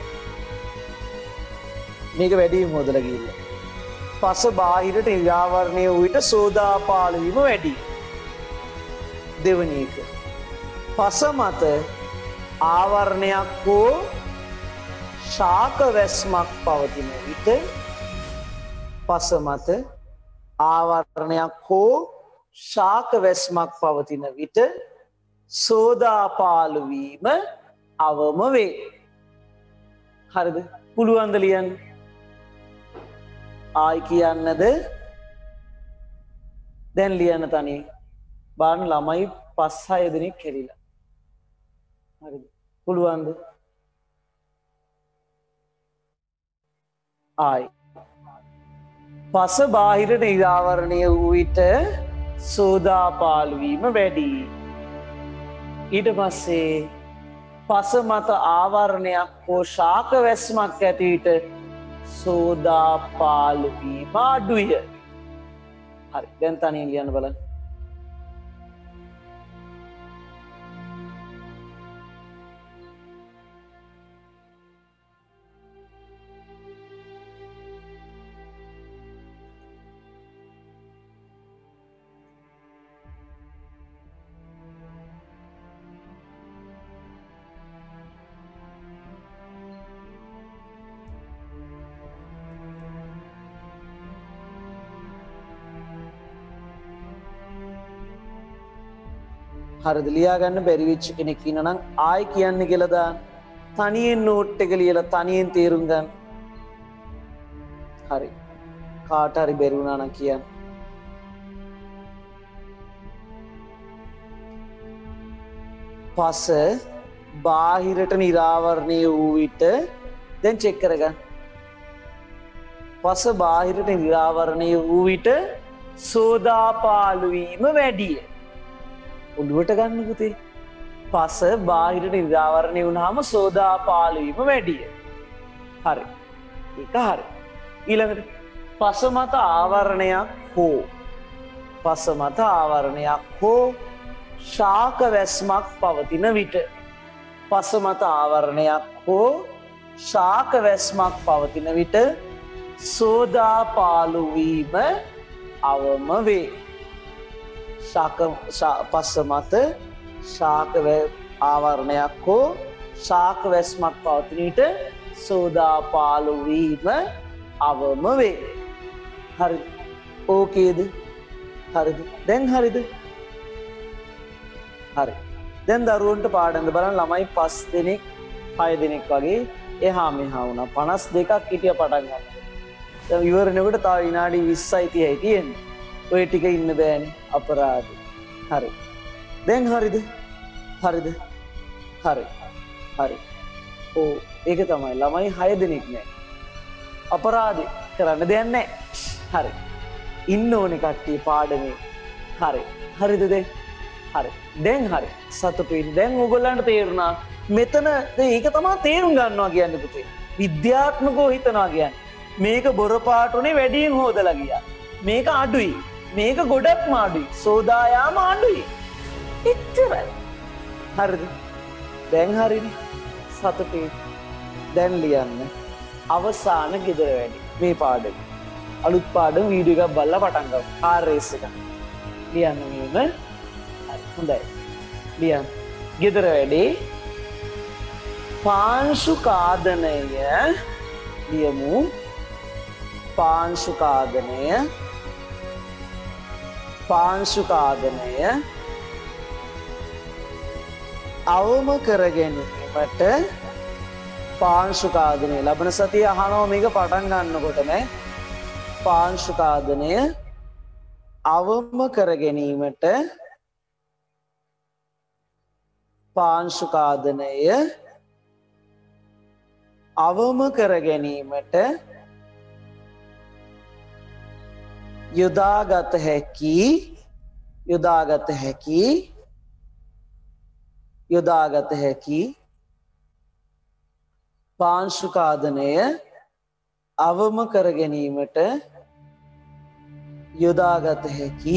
මේක වැඩිම හොදලා ගිහිල්ලා. පස බාහිරට නිරාවරණය වූ විට සෝදාපාලු වීම වැඩි. දෙවෙනි එක. පස මත ආවරණයක් හෝ ශාක වැස්මක් පවතින විට පස මත ආවරණයක් හෝ ශාක වැස්මක් පවතින විට සෝදාපාලු වීම අවම වේ. හරිද? පුළුවන්ද ලියන්න? ආයි කියන්නද? දැන් ලියන්න තනිය. බලන්න ළමයි 5-6 දෙනෙක් කෙරිලා. හරිද? පුළුවන්ද? ආයි. පස බාහිරට නිරාවරණය වූ විට සෝදාපාලු වීම වැඩි. ඊට පස්සේ පස මත ආවරණයක් හෝ ශාක වැස්මක් ඇති විට සෝදාපාලු වීම අඩුය. හරි. දැන් තනියෙන් ලියන්න බලන්න. හරිද? ලියාගන්න බැරි වෙච්ච කෙනෙක් ඉන්නනම් ආයි කියන්න කියලා දාන්න. තනියෙන් නෝට් එක ලියලා තනියෙන් තේරුම් ගන්න. හරි. කාට හරි බැරි වුණා නම් කියන්න. පස බාහිරට නිරාවරණය වූ විට දැන් චෙක් කරගන්න. පස බාහිරට නිරාවරණය වූ විට සෝදාපාලු වීම වැඩිය. ඔළුවට ගන්න පුතේ. පස බාහිරට නිරාවරණය වුණාම සෝදාපාලු වීම වැඩිය. හරි. ඒක හරි. ඊළඟට පස මත ආවරණයක් හෝ පස මත ආවරණයක් හෝ ශාක වැස්මක් පවතින විට පස මත ආවරණයක් හෝ ශාක වැස්මක් පවතින විට සෝදාපාලු වීම අවම වේ. පස මත ශාක ආවරණයක් හෝ ශාක වැස්මක් පවතින විට සෝදාපාලු වීම අවම වේ. හරිද? ඕකේද? හරිද? දැන් හරිද? හරි. දැන් දරුවන්ට පාඩම් බලන්න. ළමයි 5 දෙනෙක් 6 දෙනෙක් වගේ එහා මෙහා වුණා. 52ක් හිටිය පටන් ගන්න. දැන් ඉවරනකොට තව විනාඩි 20යි 30යි තියෙන්නේ. ඔය ටික ඉන්න බෑනේ. අපරාධ. හරි. දැන් හරිද? හරිද? හරි. හරි. ඕ ඒක තමයි. ළමයි 6 දෙනෙක් නෑ. අපරාධ කරන්න දෙයක් නෑ. හරි. ඉන්න ඕනේ කට්ටිය පාඩමේ. හරි. හරිද දැන්? හරි. දැන් හරි. සතුටුයි. දැන් ඕගොල්ලන්ට තේරුණා මෙතන ඒක තමයි තේරුම් ගන්නවා කියන්නේ පුතේ. විද්‍යාත්මකව හිතනවා කියන්නේ. මේක බොර පාට උනේ වැඩියෙන් හොදලා ගියා. මේක අඩුයි. මේක ගොඩක් මාඩුයි. සෝදායාම ආණ්ඩුයි. එච්චරයි. හරිද? දැන් හරිනේ. සතුටුයි. දැන් ලියන්න. අවසාන ගෙදර වැඩි. මේ පාඩම. අලුත් පාඩම වීඩියෝ එකක් බලලා පටන් ගමු. ආර් රේස් එක. ලියන්න මෙහෙම. හරි. හොඳයි. ලියන්න. ගෙදර වැඩි. පාංශු කාදනය ලියමු. පාංශු කාදනය අවම කර ගැනීමට පාංශු කාදනය ලබන සතිය අහනවා මේක පටන් ගන්නකොටම පාංශු කාදනය අවම කර ගැනීමට පාංශු කාදනය අවම කර ගැනීමට යොදාගත හැකි පාංශු කාදනය අවම කර ගැනීමට යොදාගත හැකි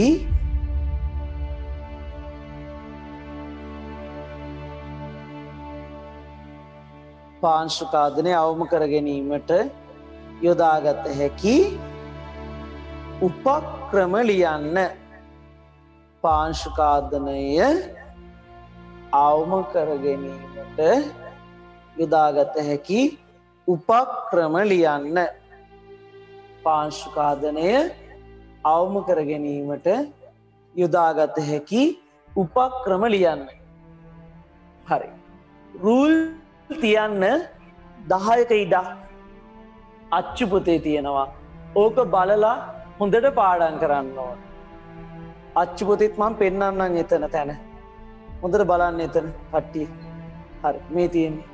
පාංශු කාදනය අවම කර ගැනීමට යොදාගත හැකි උපක්‍රම ලියන්න. පාංශු කාදනය අවම කර ගැනීමට යොදාගත හැකි උපක්‍රම ලියන්න. පාංශු කාදනය අවම කර ගැනීමට යොදාගත හැකි උපක්‍රම ලියන්න. හරි. රූල් තියන්න 10ක ඉඩක් අච්චු පොතේ තියෙනවා. ඕක බලලා හොඳට පාඩම් කරන්න ඕන. අච්චු පොතේත් මම පෙන්නන්නම් එතන තැන. හොඳට බලන්න එතන කට්ටිය. හරි මේ තියෙන්නේ.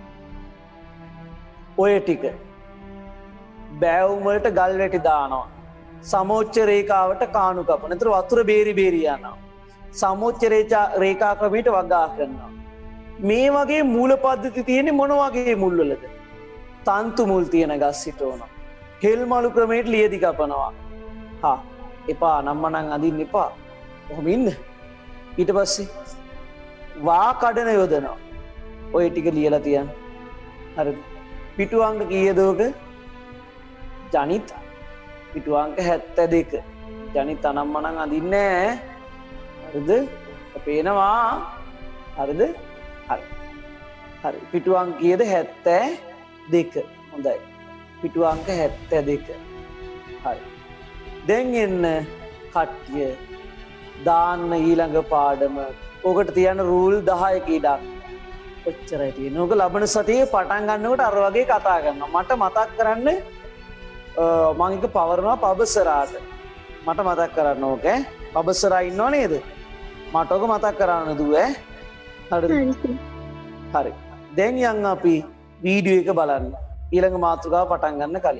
ඔය ටික බෑවුම් වලට ගල් වැටි දානවා. සමෝච්ච රේඛාවට කාණු කපන. ඒතර වතුර බේරි යනවා. සමෝච්ච රේඛා ක්‍රමයට වගා කරනවා. මේ වගේ මූල පද්ධති තියෙන්නේ මොන වගේ මුල් වලද? තන්තු මුල් තියෙන ගස් හිටවනවා. හෙල් මලු ක්‍රමයට ලියදි කපනවා. එපා නම්මනම් අදින්න එපා. කොහොම ඉන්න. ඊට පස්සේ වා කඩන යොදනවා. ඔය ටික ලියලා තියන්න. හරිද? පිටු අංක කීයද ඔක? ජනිත පිටු අංක 72. ජනිත නම්මනම් අදින්නේ නැහැ. හරිද? පේනවා. හරිද? හරි. පිටු අංක කීයද? 72. හොඳයි. පිටු අංක 72. හරි. දැන් එන්න කට්ටිය දාන්න ඊළඟ පාඩම. ඕකට තියන්න රූල් 10ක ඉඩක්. ඔච්චරයි තියෙන්නේ. ඕක ලබන සතියේ පටන් ගන්නකොට අර වගේ කතා කරනවා. මට මතක් කරන්න මම එක පවරනවා පබසරාට. මට මතක් කරන්න ඕක. පබසරා ඉන්නව නේද? මට ඕක මතක් කරන්න දුවේ. හරිද? හරි. දැන් යන් අපි වීඩියෝ එක බලන්න. ඊළඟ මාතෘකාව පටන් ගන්න කලින්.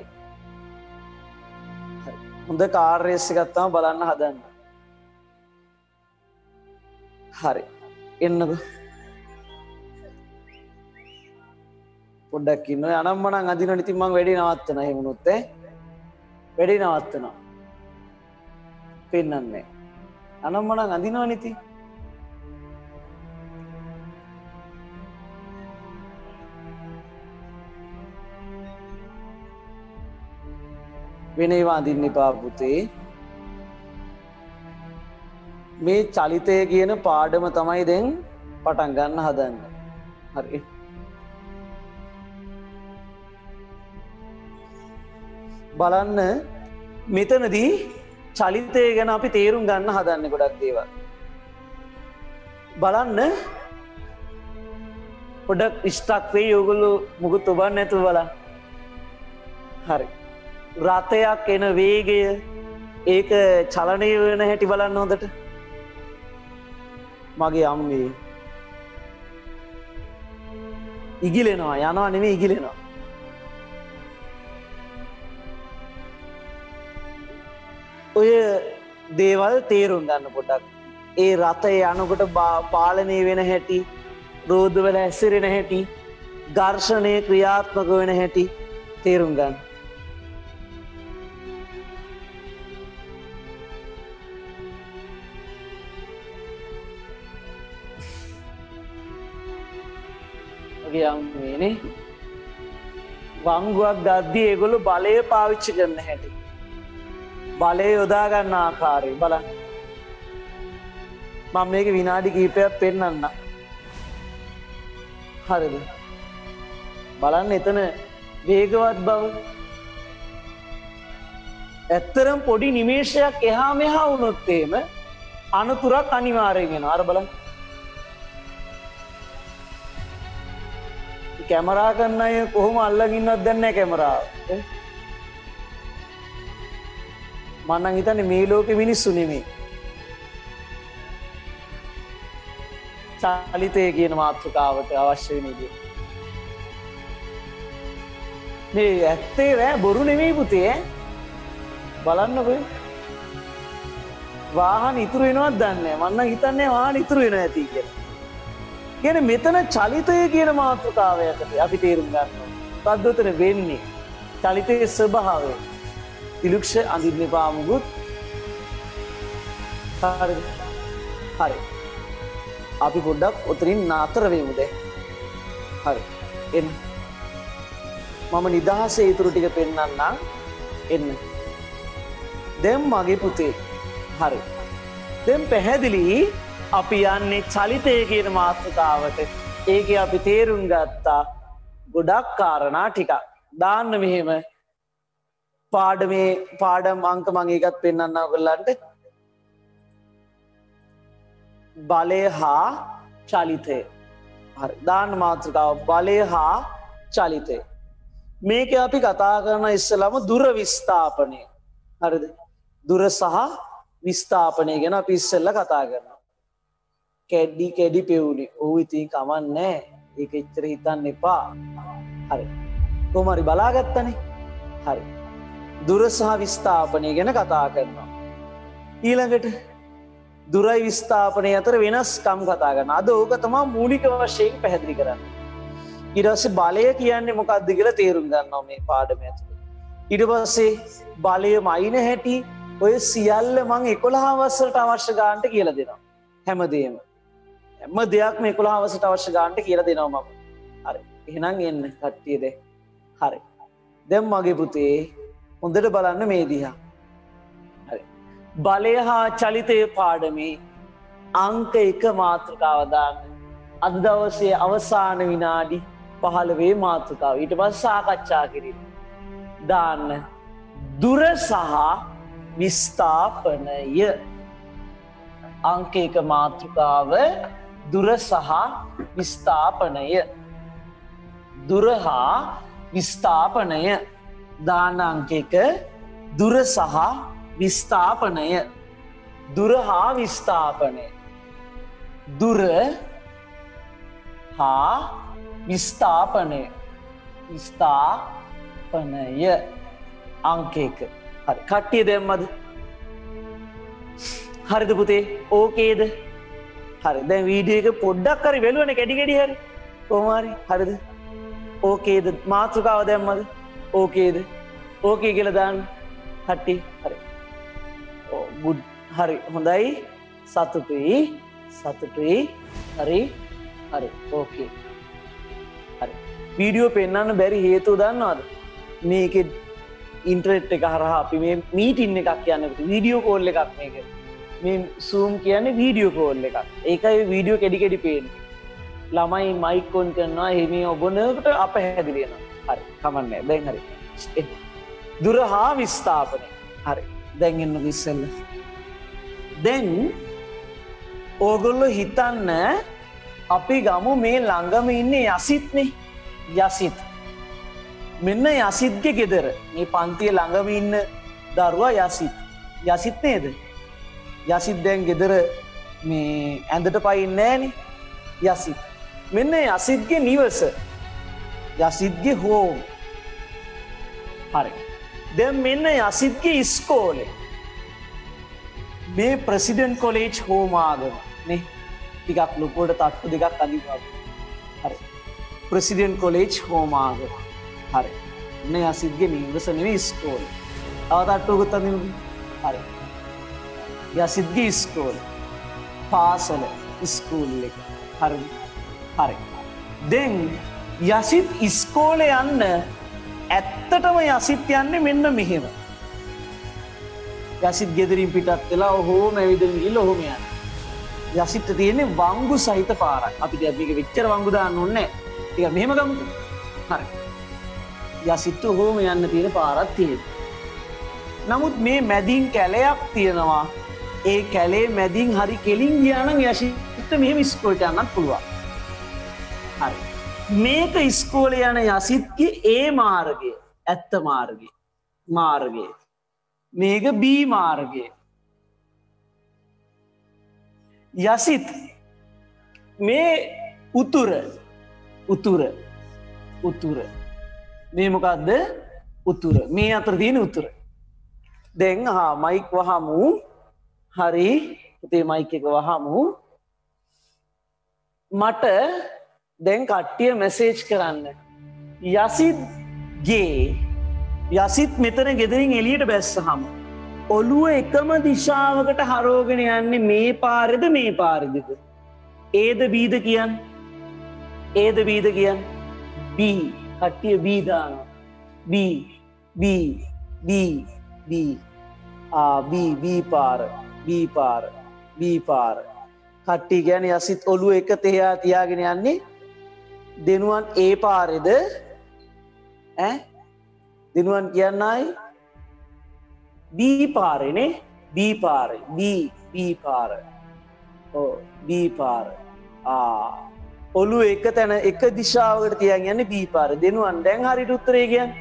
හොඳ කාර් රේස් එකක් තමයි බලන්න හදන්න. හරි. එන්නකො. පොඩ්ඩක් ඉන්න. අනම්මනම් අදිනවා. ඉතින් මම වැඩි නවත්තනවා. එහෙම වුණොත් වැඩි නවත්තනවා. පෙන්නන්නේ. අනම්මනම් අදිනවනේ ඉතින්. වෙන ඒවා අදින්න එපා පුතේ. මේ චලිතය කියන පාඩම තමයි දැන් පටන් ගන්න හදන්නේ. හරි. බලන්න මෙතනදී චලිතය ගැන අපි තේරුම් ගන්න හදන්නේ ගොඩක් දේවල්. බලන්න පොඩක් ස්ටක් වෙයි ඔයගොල්ලෝ මුකුත් ඔබන්න නැතුව බලන්න. හරි. රථයක් එන වේගය ඒක චලනය වෙන හැටි බලන්න හොඳට. මගේ අම්මේ ඉගිලෙනවා යනවා නෙමෙයි ඉගිලෙනවා. ඔය දේවල් තේරුම් ගන්න පොඩක්. ඒ රථය යනකොට පාලනය වෙන හැටි, රෝදවල හැසිරෙන හැටි, ඝර්ෂණය ක්‍රියාත්මක වෙන හැටි තේරුම් ගන්න. ඔගේ අම්මේනේ වංගුවක් ගද්දී ඒගොල්ලෝ බලය පාවිච්චි කරන හැටි. බලය යොදා ගන්න ආකාරය බලන්න. මම මේක විනාඩි කිහිපයක් පෙන්නන්න. හරිද? බලන්න එතන වේගවත් බව. ඇත්තරම් පොඩි නිමේෂයක් එහා මෙහා වුණොත් එහෙම අනතුරක් අනිවාර්යෙන් වෙනවා. අර බලන්න. කැමරා කරන අය කොහොම අල්ලගින්නවද දන්නේ නැහැ කැමරාව. මම නම් හිතන්නේ මේ ලෝකෙ මිනිස්සු නෙමෙයි. චලිතය කියන මාතෘකාවට අවශ්‍ය වෙන විදිහ. මේ ඇත්තේ නෑ බොරු නෙමෙයි පුතේ. බලන්නකෝ. වාහන ඉතුරු වෙනවද දන්නේ නැහැ. මම නම් හිතන්නේ වාහන ඉතුරු වෙනවා ඇති කියලා. කියන්නේ මෙතන චලිතය කියන මාතෘකාව යටතේ අපි තේරුම් ගන්න ඕනේ. මොකද්ද උතන වෙන්නේ? චලිතයේ ස්වභාවය. තිලුක්ෂ අඳින්න එපා මුගුත්. හරිද? හරි. අපි පොඩ්ඩක් උතරින් නාතර වෙමු දැන්. හරි. එන්න. මම නිදහසේ ඊටු ටික පෙන්නන්නම්. එන්න. දැන් මගේ පුතේ. හරි. දැන් පැහැදිලි අපි යන්නේ චලිතය කියන මාතෘකාවට. ඒකේ අපි තේරුම් ගත්තා ගොඩක් කාරණා ටිකක්. දාන්න මෙහෙම පාඩම් අංක මම ඒකත් පෙන්නන්න ඔයගොල්ලන්ට. බලය හා චලිතය. හරි. දාන්න මාතෘකාව බලය හා චලිතය. මේක අපි කතා කරන ඉස්සෙල්ලාම දුර විස්ථාපනය. හරිද? දුර සහ විස්ථාපනය ගැන අපි ඉස්සෙල්ලා කතා කරනවා. කැඩි පෙවුනේ. ඔව් ඉතින් කමන්නේ. ඒක එච්චර හිතන්න එපා. හරි. කොහොම හරි බලාගත්තනේ. හරි. දුර සහ විස්ථාපනය ගැන කතා කරනවා. ඊළඟට දුරයි විස්ථාපනය අතර වෙනස්කම් කතා කරනවා. අද ඕක තමයි මූලික වශයෙන් පැහැදිලි කරන්නේ. ඊට පස්සේ බලය කියන්නේ මොකක්ද කියලා තේරුම් ගන්නවා මේ පාඩම ඇතුළේ. ඊට පස්සේ බලය මයින් හැටි ඔය සියල්ල මම 11 වසරට අවශ්‍ය ගන්නට කියලා දෙනවා. හැමදේම. හැම දෙයක්ම 11 වසරට අවශ්‍ය ගන්නට කියලා දෙනවා මම. හරි. එහෙනම් එන්න කට්ටිය දැන්. හරි. දැන් මගේ පුතේ හොඳට බලන්න මේ දිහා. හරි. බලය හා චලිතය පාඩමේ අංක 1 මාතෘකාව දාන්න. අද දවසේ අවසාන විනාඩි 15 මාතෘකාව. ඊට පස්සේ සාකච්ඡා කිරීම. දාන්න. දුර සහ විස්ථාපනය. අංක 1 මාතෘකාව දුර සහ විස්ථාපනය. දුර හා විස්ථාපනය. දාන අංක 1 දුර සහ විස්ථාපනය. දුර හා විස්ථාපනය. දුර හා විස්ථාපනය. විස්ථාපනය. අංක 1. හරි. කට්ටිය දැම්මද? හරිද පුතේ? ඕකේද? හරි. දැන් වීඩියෝ එක පොඩ්ඩක් හරි වෙලුවනේ කැඩි හරි. කොහොම හරි. හරිද? ඕකේද? මාතෘකාව දැම්මද? ඕකේද? ඕකේ කියලා දාන්න. කට්ටිය. හරි. Oh good. හරි. හොඳයි. සතුටුයි. හරි. හරි. ඕකේ. හරි. වීඩියෝ පෙන්වන්න බැරි හේතුව දන්නවද? මේකේ ඉන්ටර්නෙට් එක හරහා අපි මේ මීටින් එකක් කියන්නේ වීඩියෝ කෝල් එකක් මේක. මේ Zoom කියන්නේ වීඩියෝ කෝල් එකක්. ඒකයි වීඩියෝ කැඩි පේන්නේ. ළමයි මයික් ඔන් කරනවා එහෙම ඔබනකට අපහැදිලි වෙනවා. හරි. කමන්නේ. දැන් හරි. දුර හා විස්ථාපනය. හරි. දැන් එන්නකෝ ඉස්සෙල්ල. දැන් ඕගොල්ලෝ හිතන්න අපි ගමු මේ ළඟම ඉන්නේ යසිත්නේ. යසිත්. මෙන්න යසිත්ගේ ගෙදර. මේ පන්තියේ ළඟම ඉන්න දරුවා යසිත්. යසිත් නේද? යසිත් දැන් ගෙදර මේ ඇඳට පයින්නේ නැහනේ. යසිත්. මෙන්න යසිත්ගේ නිවස. යසිත්ගේ හෝම්. හරි. දැන් මෙන්න යසිත්ගේ ඉස්කෝලේ. මේ ප්‍රෙසිඩන්ට් කොලේජ් හෝම් ආගම නේ. ටිකක් ලොකුවට තට්ටු දෙකක් අදිනවා. හරි. ප්‍රෙසිඩන්ට් කොලේජ් හෝම් ආගම. හරි. මේ යසිත්ගේ නිවස නෙවෙයි ඉස්කෝලේ. තව තට්ටුවකුත් අදිනු. හරි. යසිත්ගේ ඉස්කෝලේ. පාසල ඉස්කෝල් එක. හරි. හරි. දැන් යසිත් ඉස්කෝලේ යන්න ඇත්තටම යසිත් යන්නේ මෙන්න මෙහෙම. යසිත් ගෙදරින් පිටත් වෙලා ඔහොම ඇවිදගෙන ගිහලා ඔහොම යනවා. යසිත්ට තියෙන්නේ වංගු සහිත පාරක්. අපිට මේක විච්චර වංගු දාන්න ඕනේ නැහැ. ටික මෙහෙම ගමුකෝ. හරි. යසිත්ට ඔහොම යන්න තියෙන පාරක් තියෙනවා. නමුත් මේ මැදින් කැලයක් තියෙනවා. ඒ කැලේ මැදින් හරි කෙලින් ගියා නම් යසිත්ට මෙහෙම ඉස්කෝලේට යන්නත් පුළුවන්. හරි. මේක ඉස්කෝලේ යන යසිත්ගේ ඒ මාර්ගය, ඇත්ත මාර්ගය. මේක B මාර්ගය. යසිත් මේ උතුර මේ මොකක්ද? උතුර. මේ අතර තියෙන උතුර. දැන් මයික් වහමු. හරි. පුතේ මයික් එක වහමු. මට දැන් කට්ටිය මැසේජ් කරන්න. යසිත් මෙතන ගෙදරින් එළියට බැස්සහම ඔළුව එකම දිශාවකට හරෝගෙන යන්නේ මේ පාරේද මේ පාරේද? Aද Bද කියන්නේ? Aද Bද කියන්නේ? B. කට්ටිය B දානවා. B පාර. කට්ටිය කියන්නේ යසිත් ඔළුව එක තෙහා තියාගෙන යන්නේ දෙනුවන් A පාරේද? දෙනුවන් කියන්නයි B පාරේනේ. B පාර. B පාර. ඔළුව එක තැන එක දිශාවකට තියන් යන්නේ B පාර. දෙනුවන් දැන් හරියට උත්තරේ කියන්නේ.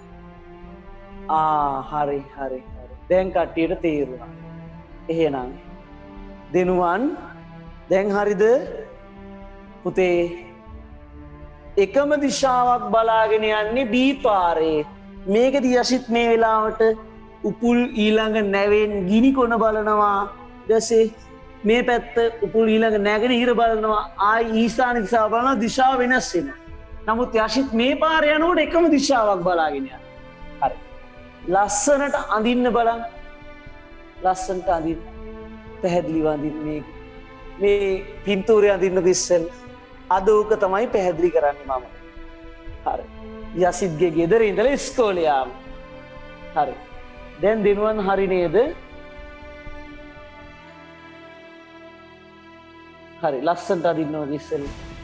හරි. දැන් කට්ටියට තේරුණා. එහෙනම් දෙනුවන් දැන් හරිද පුතේ? එකම දිශාවක් බලාගෙන යන්නේ B පාරේ. මේකදී යසිත් මේ වෙලාවට උපුල් ඊළඟ නැවෙන් ගිනි කොන බලනවා. ඊටසේ මේ පැත්ත උපුල් ඊළඟ නැගෙන හිර බලනවා. ආයි ඊශාන දිශාව බලනවා. දිශාව වෙනස් වෙනවා. නමුත් යසිත් මේ පාරේ යනකොට එකම දිශාවක් බලාගෙන යනවා. හරි. ලස්සනට අඳින්න බලන්න. ලස්සනට අඳින්න. පැහැදිලිව අඳින්න මේ පින්තූරය අඳින්න ඉස්සෙල් අද ඕක තමයි පැහැදිලි කරන්නේ මම. හරි. යසිත්ගේ ගෙදර ඉඳලා ඉස්කෝලේ යාම. හරි. දැන් දිනුවන් හරි නේද? හරි. ලස්සනට අඳින්න ඕනේ ඉස්සෙල්.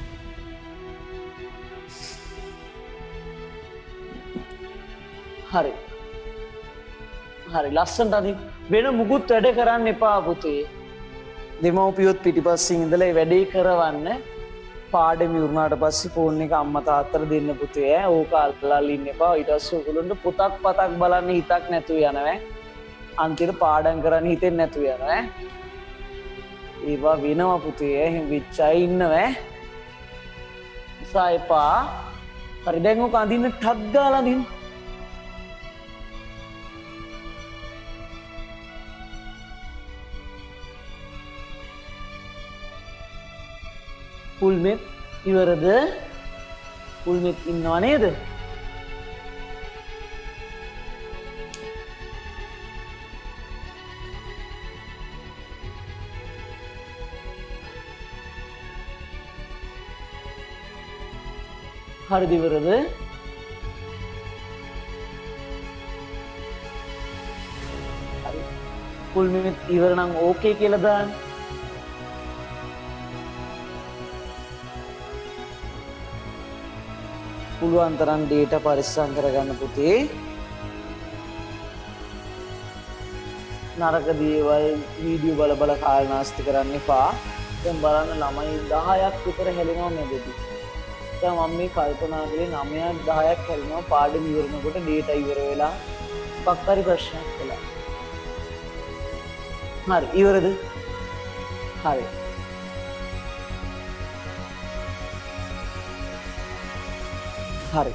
හරි. ලස්සනට අඳින්න. වෙන මුකුත් වැඩ කරන්න එපා පුතේ. දෙමව්පියොත් පිටිපස්සෙන් ඉඳලා ඒ වැඩේ කරවන්න. පාඩම ඉවරනාට පස්සේ ෆෝන් එක අම්මා තාත්තට දෙන්න පුතේ. ඕක අල්ලලා ඉන්න එපා. ඊට පස්සේ ඔයගොල්ලන්ට පොතක් පතක් බලන්න හිතක් නැතුව යනවා. අන්තිමට පාඩම් කරන්න හිතෙන්නේ නැතුව යනවා. ඒවා වෙනවා පුතේ. එහෙම වෙච්ච අය ඉන්නවා. ඉසායපා. හරි දැන් ඔක අඳින්න ටක් ගාලා අඳින්න. පුල්මෙත් ඉවරද? පුල්මෙත් ඉන්නව නේද? හරිද ඉවරද? හරි. පුල්මෙත් ඉවර නම් ඕකේ කියලා දාන්න. පුළුවන් තරම් ඩේටා පරිස්සම් කරගන්න පුතේ. නරක දේවල් වීඩියෝ බල කාල නාස්ති කරන්න එපා. දැන් බලන්න ළමයි 10ක් විතර හැලෙනවා මේකදී. දැන් මම මේ කල්පනා කරේ 9ක් 10ක් හැලෙනවා පාඩම ඉවරනකොට ඩේටා ඉවර වෙලා පක්කාරි ප්‍රශ්නයක් කළා. හරි ඉවරද? හරි. හරි.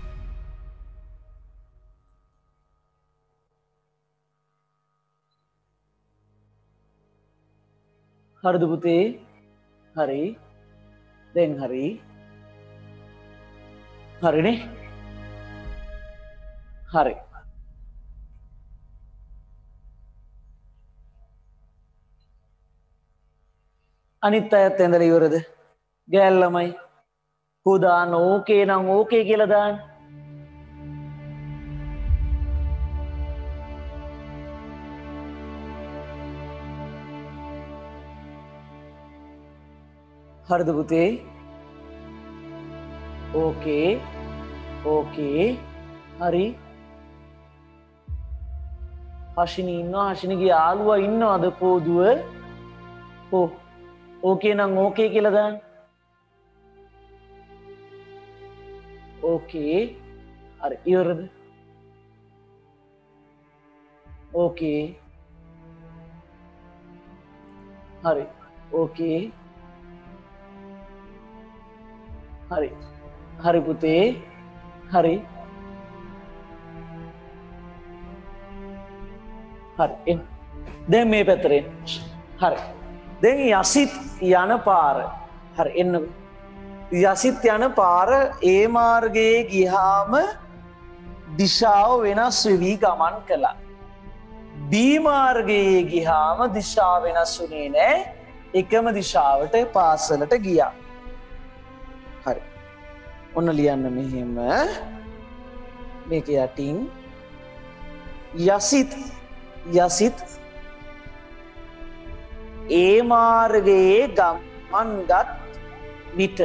හරිද පුතේ? හරි. දැන් හරි. හරිනේ? හරි. අනිත් අයත් ඇඳලා ඉවරද? ගෑල් ළමයි පුදාන ඕකේ නම් ඕකේ කියලා දාන්න. හරිද පුතේ? ඕකේ ඕකේ හරි. හෂිනි ඉන්නවා. හෂිනිගේ යාළුවා ඉන්නවද පොදුව? ඕකේ නම් ඕකේ කියලා දාන්න. ඕකේ හරි. ඉවරද? ඕකේ හරි. ඕකේ හරි. හරි පුතේ හරි. හරි. දැන් මේ පැත්තට එන්න. හරි. දැන් යසිත් යන පාර. හරි එන්න. යසිත් යන පාර ඒ මාර්ගයේ ගියාම දිශාව වෙනස් වෙවි ගමන් කළා. B මාර්ගයේ ගියාම දිශාව වෙනස් වුණේ නැහැ. එකම දිශාවට පාසලට ගියා. හරි. ඔන්න ලියන්න මෙහෙම. මේක යටින් යසිත් ඒ මාර්ගයේ ගමන්ගත් විට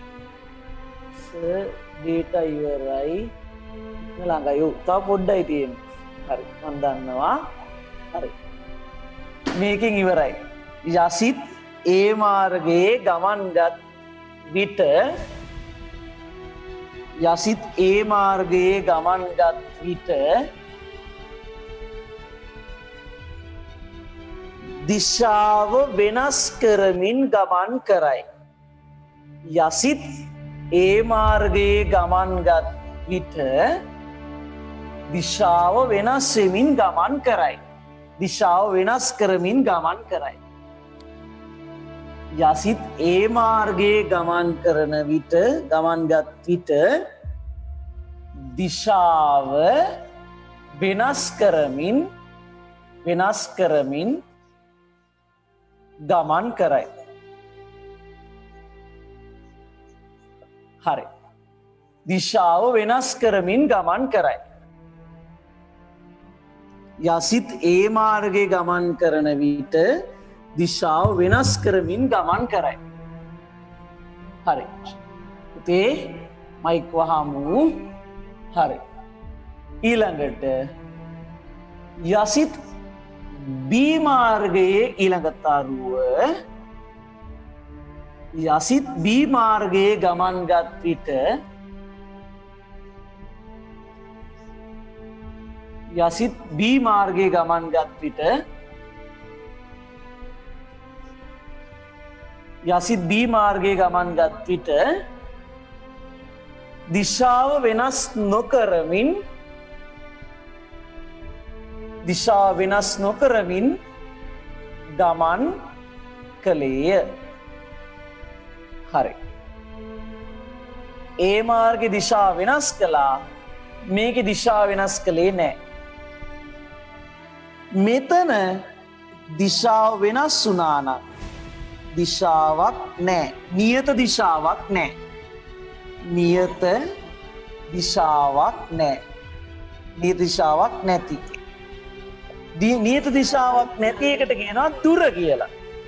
ඩේටා ඉවරයි. ළඟයි. තව පොඩ්ඩයි තියෙන්නේ. හරි මම දන්නවා. හරි. මේකෙන් ඉවරයි. යසිත් ඒ මාර්ගයේ ගමන්ගත් විට යසිත් ඒ මාර්ගයේ ගමන්ගත් විට දිශාව වෙනස් කරමින් ගමන් කරයි. යසිත් ඒ මාර්ගයේ ගමන්ගත් විට දිශාව වෙනස් වෙමින් ගමන් කරයි. දිශාව වෙනස් කරමින් ගමන් කරයි. යසිත් ඒ මාර්ගයේ ගමන් කරන විට ගමන්ගත් විට දිශාව වෙනස් කරමින් ගමන් කරයි. හරි. දිශාව වෙනස් කරමින් ගමන් කරයි. යසිත් ඒ මාර්ගයේ ගමන් කරන විට දිශාව වෙනස් කරමින් ගමන් කරයි. හරි. පුතේ මයික් වහමු. හරි. ඊළඟට යසිත් B මාර්ගයේ ඊළඟ තරුව යසිත් B මාර්ගයේ ගමන්ගත් විට යසිත් B මාර්ගයේ ගමන්ගත් විට යසිත් B මාර්ගයේ ගමන්ගත් විට දිශාව වෙනස් නොකරමින් ගමන් කළේය. හරි. ඒ මාර්ගයේ දිශාව වෙනස් කළා. මේකේ දිශාව වෙනස් කළේ නැහැ. මෙතන දිශාව වෙනස් වුණා නම් දිශාවක් නැහැ. නියත දිශාවක් නැහැ. නියත දිශාවක් නැහැ. නියත දිශාවක් නැති. නියත දිශාවක් නැති එකට කියනවා දුර කියලා.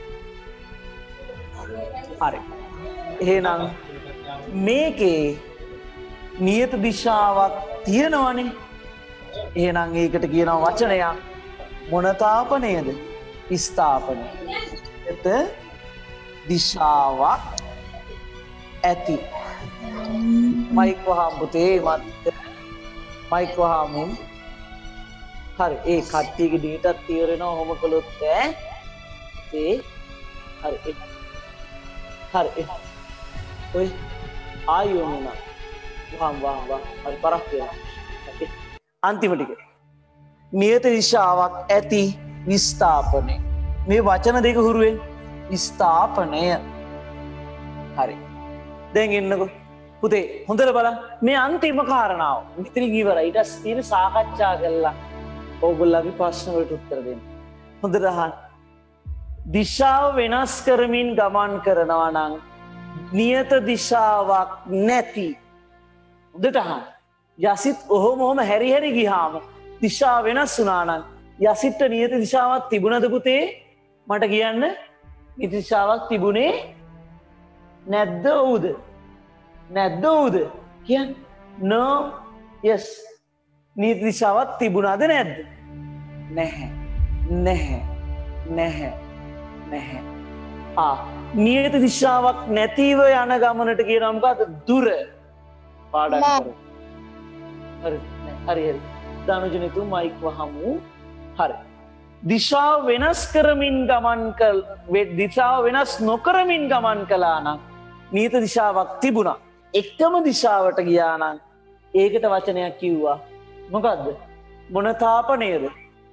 හරි. එහෙනම් මේකේ නියත දිශාවක් තියෙනවනේ. එහෙනම් ඒකට කියනවා වචනයක් මොන තාපනයද? ස්ථාපනය. එත දිශාවක් ඇති. මයික් වහම් පුතේ මත් මයික් වහමු. හරි. ඒ කට්ටියගේ ඩේටාත් ඉවර වෙනවා. ඔහොම කළොත් ඈ. ඒ හරි. හරි. ඔය ආයෝ මොනවා? වහම්. හරි පරක් වෙනවා. අන්තිම ටික. නියත දිශාවක් ඇති විස්ථාපනය. මේ වචන දෙක හුරුවෙන් විස්ථාපනය. හරි. දැන් එන්නකෝ. පුතේ හොඳට බලන්න. මේ අන්තිම කාරණාව. මෙතන ඉවරයි. ඊට පස්සේ තියෙන සාකච්ඡා කළා. ඕගොල්ලන්ගේ ප්‍රශ්න වලට උත්තර දෙන්න. හොඳට අහන්න. දිශාව වෙනස් කරමින් ගමන් කරනවා නම් නියත දිශාවක් නැති. හොඳට අහන්න. යසිත් ඔහොම හැරි හැරි ගියාම දිශා වෙනස් වුණා නම් යසිට නියත දිශාවක් තිබුණද පුතේ? මට කියන්න. නියත දිශාවක් තිබුණේ නැද්ද ඔව්ද? නැද්ද ඔව්ද? කියන්න. no yes. නියත දිශාවක් තිබුණාද නැද්ද? නැහැ. නැහැ. නැහැ. නැහැ. නියත දිශාවක් නැතිව යන ගමනට කියනවා මොකද්ද? දුර. පාඩම් කරමු. හරි. හරි. දනුජනිතු මයික් වහමු. හරි. දිශාව වෙනස් කරමින් දිශාව වෙනස් නොකරමින් ගමන් කළා නම් නියත දිශාවක් තිබුණා. එකම දිශාවට ගියා නම් ඒකට වචනයක් කිව්වා. මොකද්ද? මොන තාපනයේද?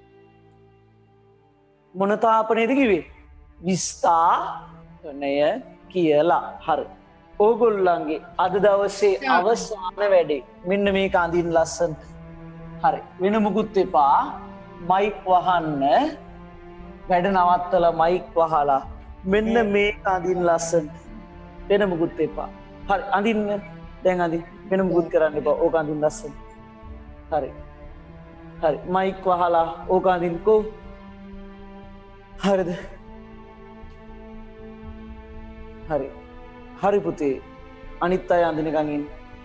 මොන තාපනයේද කිව්වේ? විස්ථාපනය කියලා. හරි. ඕගොල්ලන්ගේ අද දවසේ අවසාන වැඩේ මෙන්න මේක අඳින්න ලස්සන. හරි. වෙන මුකුත් එපා. මයික් වහන්න. වැඩ නවත්තලා මයික් වහලා මෙන්න මේක අඳින්න ලස්සන. වෙන මුකුත් එපා. හරි. අඳින්න. දැන් අඳින්න. වෙන මුකුත් කරන්න එපා. ඕක අඳින්න ලස්සන. හරි. හරි. මයික් වහලා ඕක අඳින්නකෝ. හරිද? හරි. හරි පුතේ. අනිත් අය අඳිනකන් ඉන්න.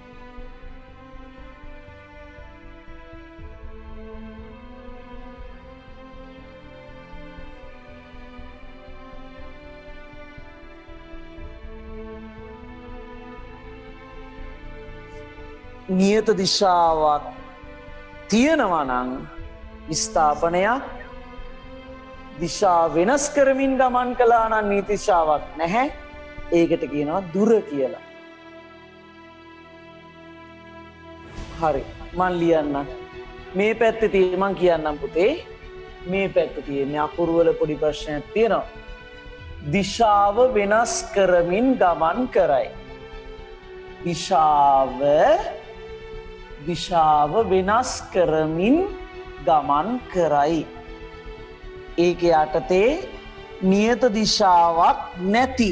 නියත දිශාවක් තියෙනවා නම් විස්ථාපනයක්, දිශා වෙනස් කරමින් ගමන් කළා නම් නියත දිශාවක් නැහැ. ඒකට කියනවා දුර කියලා. හරි. මන් ලියන්නම්. මේ පැත්තේ තියෙන මං කියන්නම් පුතේ. මේ පැත්තේ තියෙන අකුරු වල පොඩි ප්‍රශ්නයක් තියෙනවා. දිශාව වෙනස් කරමින් ගමන් කරයි. දිශාව වෙනස් කරමින් ගමන් කරයි. ඒක යටතේ නියත දිශාවක් නැති.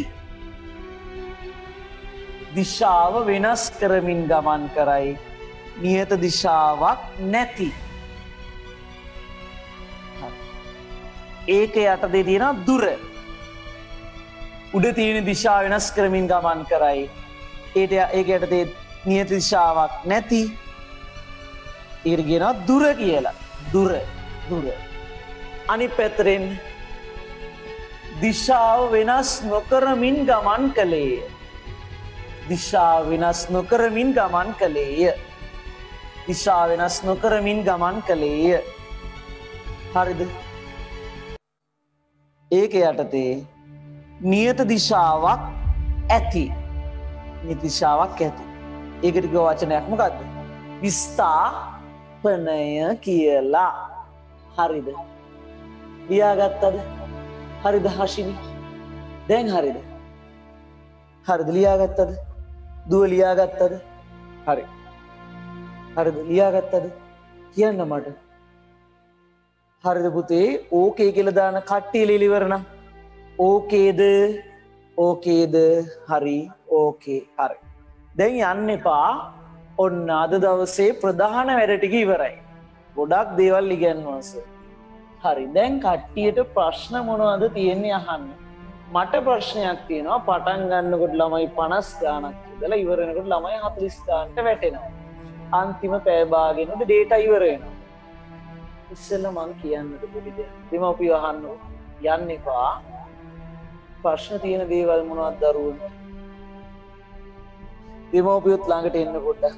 දිශාව වෙනස් කරමින් ගමන් කරයි. නියත දිශාවක් නැති. ඒක යටතේ තියෙන දුර. උඩ තියෙන දිශාව වෙනස් කරමින් ගමන් කරයි. ඒක යටතේ නියත දිශාවක් නැති. ඒකට කියනවා දුර කියලා. දුර. අනිත් පැත්තෙන් දිශාව වෙනස් නොකරමින් ගමන් කළේය. දිශාව වෙනස් නොකරමින් ගමන් කළේය. දිශාව වෙනස් නොකරමින් ගමන් කළේය. හරිද? ඒක යටතේ නියත දිශාවක් ඇති. නියත දිශාවක් ඇති. ඒකට කියව වචනයක් මොකද්ද? විස්ථාපනය කියලා. හරිද? ලියාගත්තද? හරිද හෂිනි? දැන් හරිද? හරිද? ලියාගත්තද? දුව ලියාගත්තද? හරි. හරිද? ලියාගත්තද? කියන්න මට. හරිද පුතේ? ඕකේ කියලා දාන කට්ටිය ලියලිවරන. ඕකේද? ඕකේද? හරි. ඕකේ. හරි. දැන් යන්න එපා. ඔන්න අද දවසේ ප්‍රධාන වැඩ ටික ඉවරයි. ගොඩක් දේවල් ඉගෙනවස. හරි. දැන් කට්ටියට ප්‍රශ්න මොනවද තියෙන්නේ අහන්න. මට ප්‍රශ්නයක් තියෙනවා. පටන් ගන්නකොට ළමයි 50 ගාණක් ඉඳලා ඉවර වෙනකොට ළමයි 40 ගාණට වැටෙනවා. අන්තිම පැය භාගෙනොත් ඩේටා ඉවර වෙනවා. ඉස්සෙල්ලා මං කියන්නද පොඩි දෙයක්. දෙමව්පියෝ අහන්න යන්න එපා. ප්‍රශ්න තියෙන දේවල් මොනවද දරුවෝ? දෙමව්පියොත් ළඟට එන්න පොඩ්ඩක්.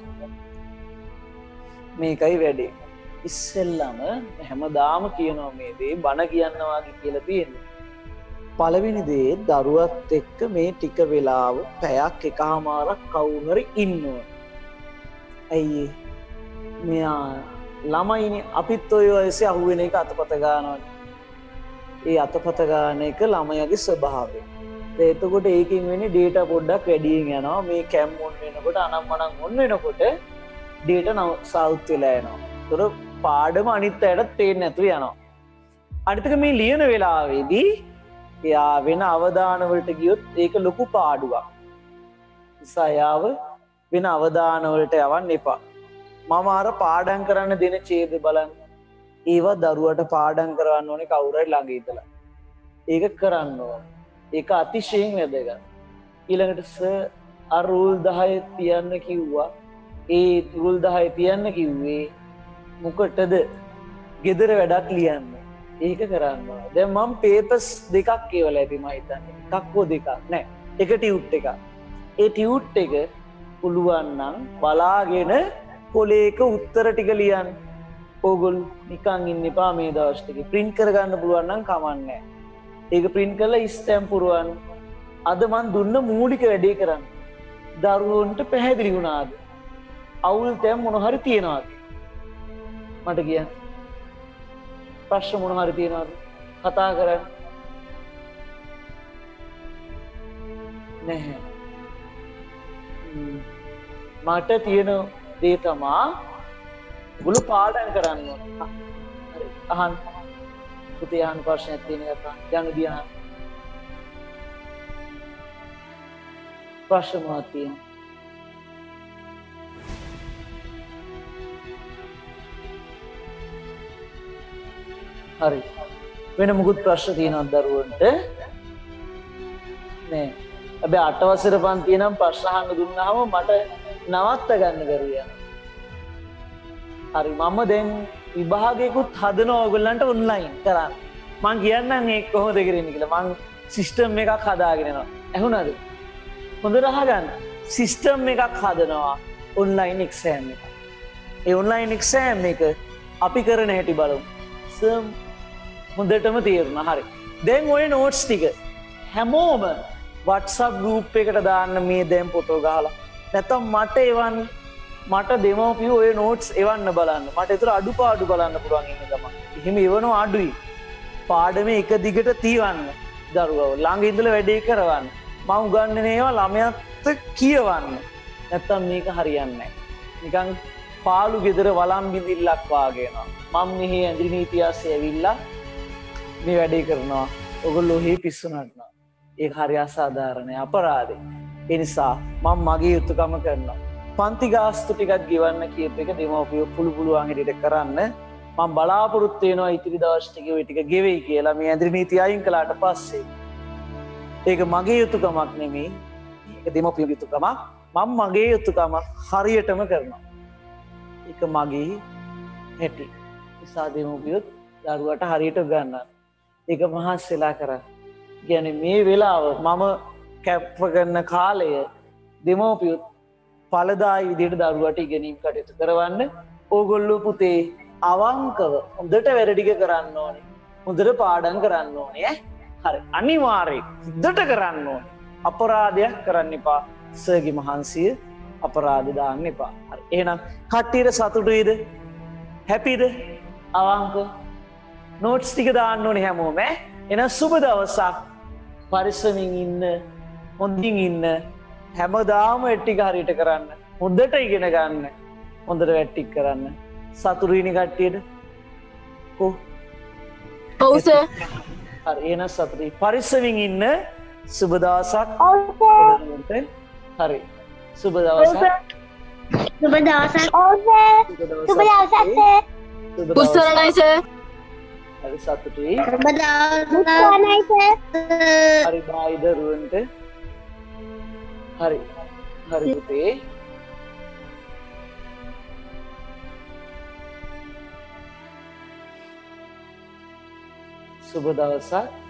මේකයි වැඩේ. ඉස්සෙල්ලම හැමදාම කියනවා මේ දේ බණ කියනවා කියලා තියෙනවා. පළවෙනි දේ දරුවත් එක්ක මේ ටික වෙලාව පැයක් එකමාරක් කවුරු හරි ඉන්නවා. ඇයි මෙයා ළමයිනේ අපිත් ඔය වයසේ අහුවෙන එක අතපත ගන්නවනේ. ඒ අතපත ගන්න එක ළමයාගේ ස්වභාවය. එතකොට ඒකෙන් වෙන්නේ ඩේටා පොඩ්ඩක් වැඩියෙන් යනවා. මේ කැම් ඔන් වෙනකොට අනම්මනම් ඔන් වෙනකොට ඩේටා සවුත් වෙලා යනවා. ඒතර පාඩම අනිත් අයටත් පේන්නේ නැතුව යනවා. අනිත් එක මේ ලියන වෙලාවේදී එයා වෙන අවධාන වලට ගියොත් ඒක ලොකු පාඩුවක්. නිසා යාව වෙන අවදාන වලට යවන්න එපා. මම අර පාඩම් කරන්න දෙන ඡේද බලන්න. ඒවා දරුවට පාඩම් කරවන්න ඕනේ කවුරු හරි ළඟ ඉඳලා. ඒක කරන්න ඕනේ. ඒක අතිශයින් වැදගත්. ඊළඟට සර් අර රූල් 10 තියන්න කිව්වා. ඒ රූල් 10 තියන්න කිව්වේ මොකටද? ගෙදර වැඩක් ලියන්න. ඒක කරන්න ඕනේ. දැන් මම පේපර්ස් දෙකක් කියවලා ඇති මම හිතන්නේ. එකක් හෝ දෙකක් නෑ. එක ටියුට් එකක්. ඒ ටියුට් එක පුළුවන් නම් බලාගෙන කොලේක උත්තර ටික ලියන්න. ඕගොල්ලෝ නිකන් ඉන්න එපා මේ දවස් ටිකේ. print කරගන්න පුළුවන් නම් කමන්නේ. ඒක print කරලා ස්ටැම්ප් පුරවන්න. අද මන් දුන්න මූලික වැඩේ කරන්න. දරුවන්ට පැහැදිලි වුණාද? අවුල් තැන් මොන හරි තියනවාද? මට කියන්න. ප්‍රශ්න මොන හරි තියනවාද? කතා කරන්න. නැහැ. මට තියෙන දේ තමා ඔගොල්ලෝ පාඩම් කරන්න ඕනේ. හරි. අහන්න. පුතේ අහන්න ප්‍රශ්නයක් තියෙන එක යන්න දියන. ප්‍රශ්න මොනවද තියෙන්නේ? හරි. වෙන මොකුත් ප්‍රශ්න තියෙනවද දරුවන්ට? නෑ. හැබැයි 8 වසර පන්තියේ නම් ප්‍රශ්න අහන්න දුන්නාම මට නවත්ත ගන්න බැරුව යනවා. හරි මම දැන් විභාගයකුත් හදනවා ඔයගොල්ලන්ට ඔන්ලයින් කරන්න. මං කියන්නම් ඒක කොහොමද කරන්නේ කියලා. මං සිස්ටම් එකක් හදාගෙන යනවා. ඇහුණාද? හොඳට අහගන්න. සිස්ටම් එකක් හදනවා ඔන්ලයින් එක්සෑම් එක. ඒ ඔන්ලයින් එක්සෑම් එක අපි කරන හැටි බලමු. සර් හොඳටම තේරුණා. හරි. දැන් ඔය නෝට්ස් ටික හැමෝම WhatsApp group එකට දාන්න මේ දැන් ෆොටෝ ගහලා. නැත්තම් මට එවන්න. මට දෙමව්පියෝ ඔය නෝට්ස් එවන්න බලන්න. මට ඒතර අඩුපාඩු බලන්න පුළුවන් ඉන්න ගමන්. එහෙම එවනවා අඩුයි. පාඩමේ එක දිගට තියවන්න. දරුවව ළඟ ඉඳලා වැඩේ කරවන්න. මම උගන්වන්නේ ඒවා ළමයාත් කියවන්න. නැත්තම් මේක හරියන්නේ නැහැ. නිකන් පාළු ගෙදර වළම් බිඳිල්ලක් වාගේ වෙනවා. මම මෙහි ඇඳිරි නීතියාසේ ඇවිල්ලා මේ වැඩේ කරනවා. ඔයගොල්ලෝ හේ පිස්සු නටනවා. ඒක හරි අසාධාරණයි අපරාධයි. ඒ නිසා මම මගේ යුතුයකම කරනවා. පන්ති ගාස්තු ටිකක් ගෙවන්න කියප එක දෙමව්පියෝ පුළුවන් හැටියට කරන්න. මම බලාපොරොත්තු වෙනවා ඉතිරි දවස් ටිකේ ওই ටික ගෙවෙයි කියලා. මේ ඇඳිරි නීතිය අයින් කළාට පස්සේ. ඒක මගේ යුතුයකමක් නෙමෙයි. ඒක දෙමව්පියගේ යුතුයකමක්. මම මගේ යුතුයකම හරියටම කරනවා. ඒක මගේ හැටි. නිසා දෙමව්පියොත් දරුවට හරියට ගන්නවා. ඒක මහස්සෙලා කරා. කියන්නේ මේ වෙලාව මම කැප් කරන කාලය දෙමව්පියොත් ඵලදායී විදිහට දරුවට ඉගෙනීම් කටයුතු කරවන්න. ඕගොල්ලෝ පුතේ අවංකව හොඳට වැඩ ටික කරන්න ඕනේ. හොඳට පාඩම් කරන්න ඕනේ ඈ. හරි. අනිවාර්යයෙන් හොඳට කරන්න ඕනේ. අපරාධයක් කරන්න එපා. සර්ගේ මහන්සිය අපරාධ දාන්න එපා. හරි. එහෙනම් කට්ටියට සතුටුයිද? හැපිද? අවංක නෝට්ස් ටික දාන්න ඕනේ හැමෝම ඈ. එහෙනම් සුබ දවසක්. පරිස්සමින් ඉන්න. හොඳින් ඉන්න. හැමදාම වැඩ ටික හරියට කරන්න. හොඳට ඉගෙන ගන්න. හොඳට වැඩ ටික කරන්න. සතුටුයිනේ කට්ටියට? කො? ඔව් සර්. හරි එහෙනම් සතුටුයි. පරිස්සමින් ඉන්න. සුබ දවසක්. ඔව් සර්. හරි. සුබ දවසක්. සුබ දවසක්. ඔව් සර්. සුබ දවසක් සර්. පුස්තරණයි සර්. හරි සතුටුයි. සුබ දවසක් සර්. හරි බායි දරුවන්ට. හරි. හරි පුතේ. සුබ දවසක්.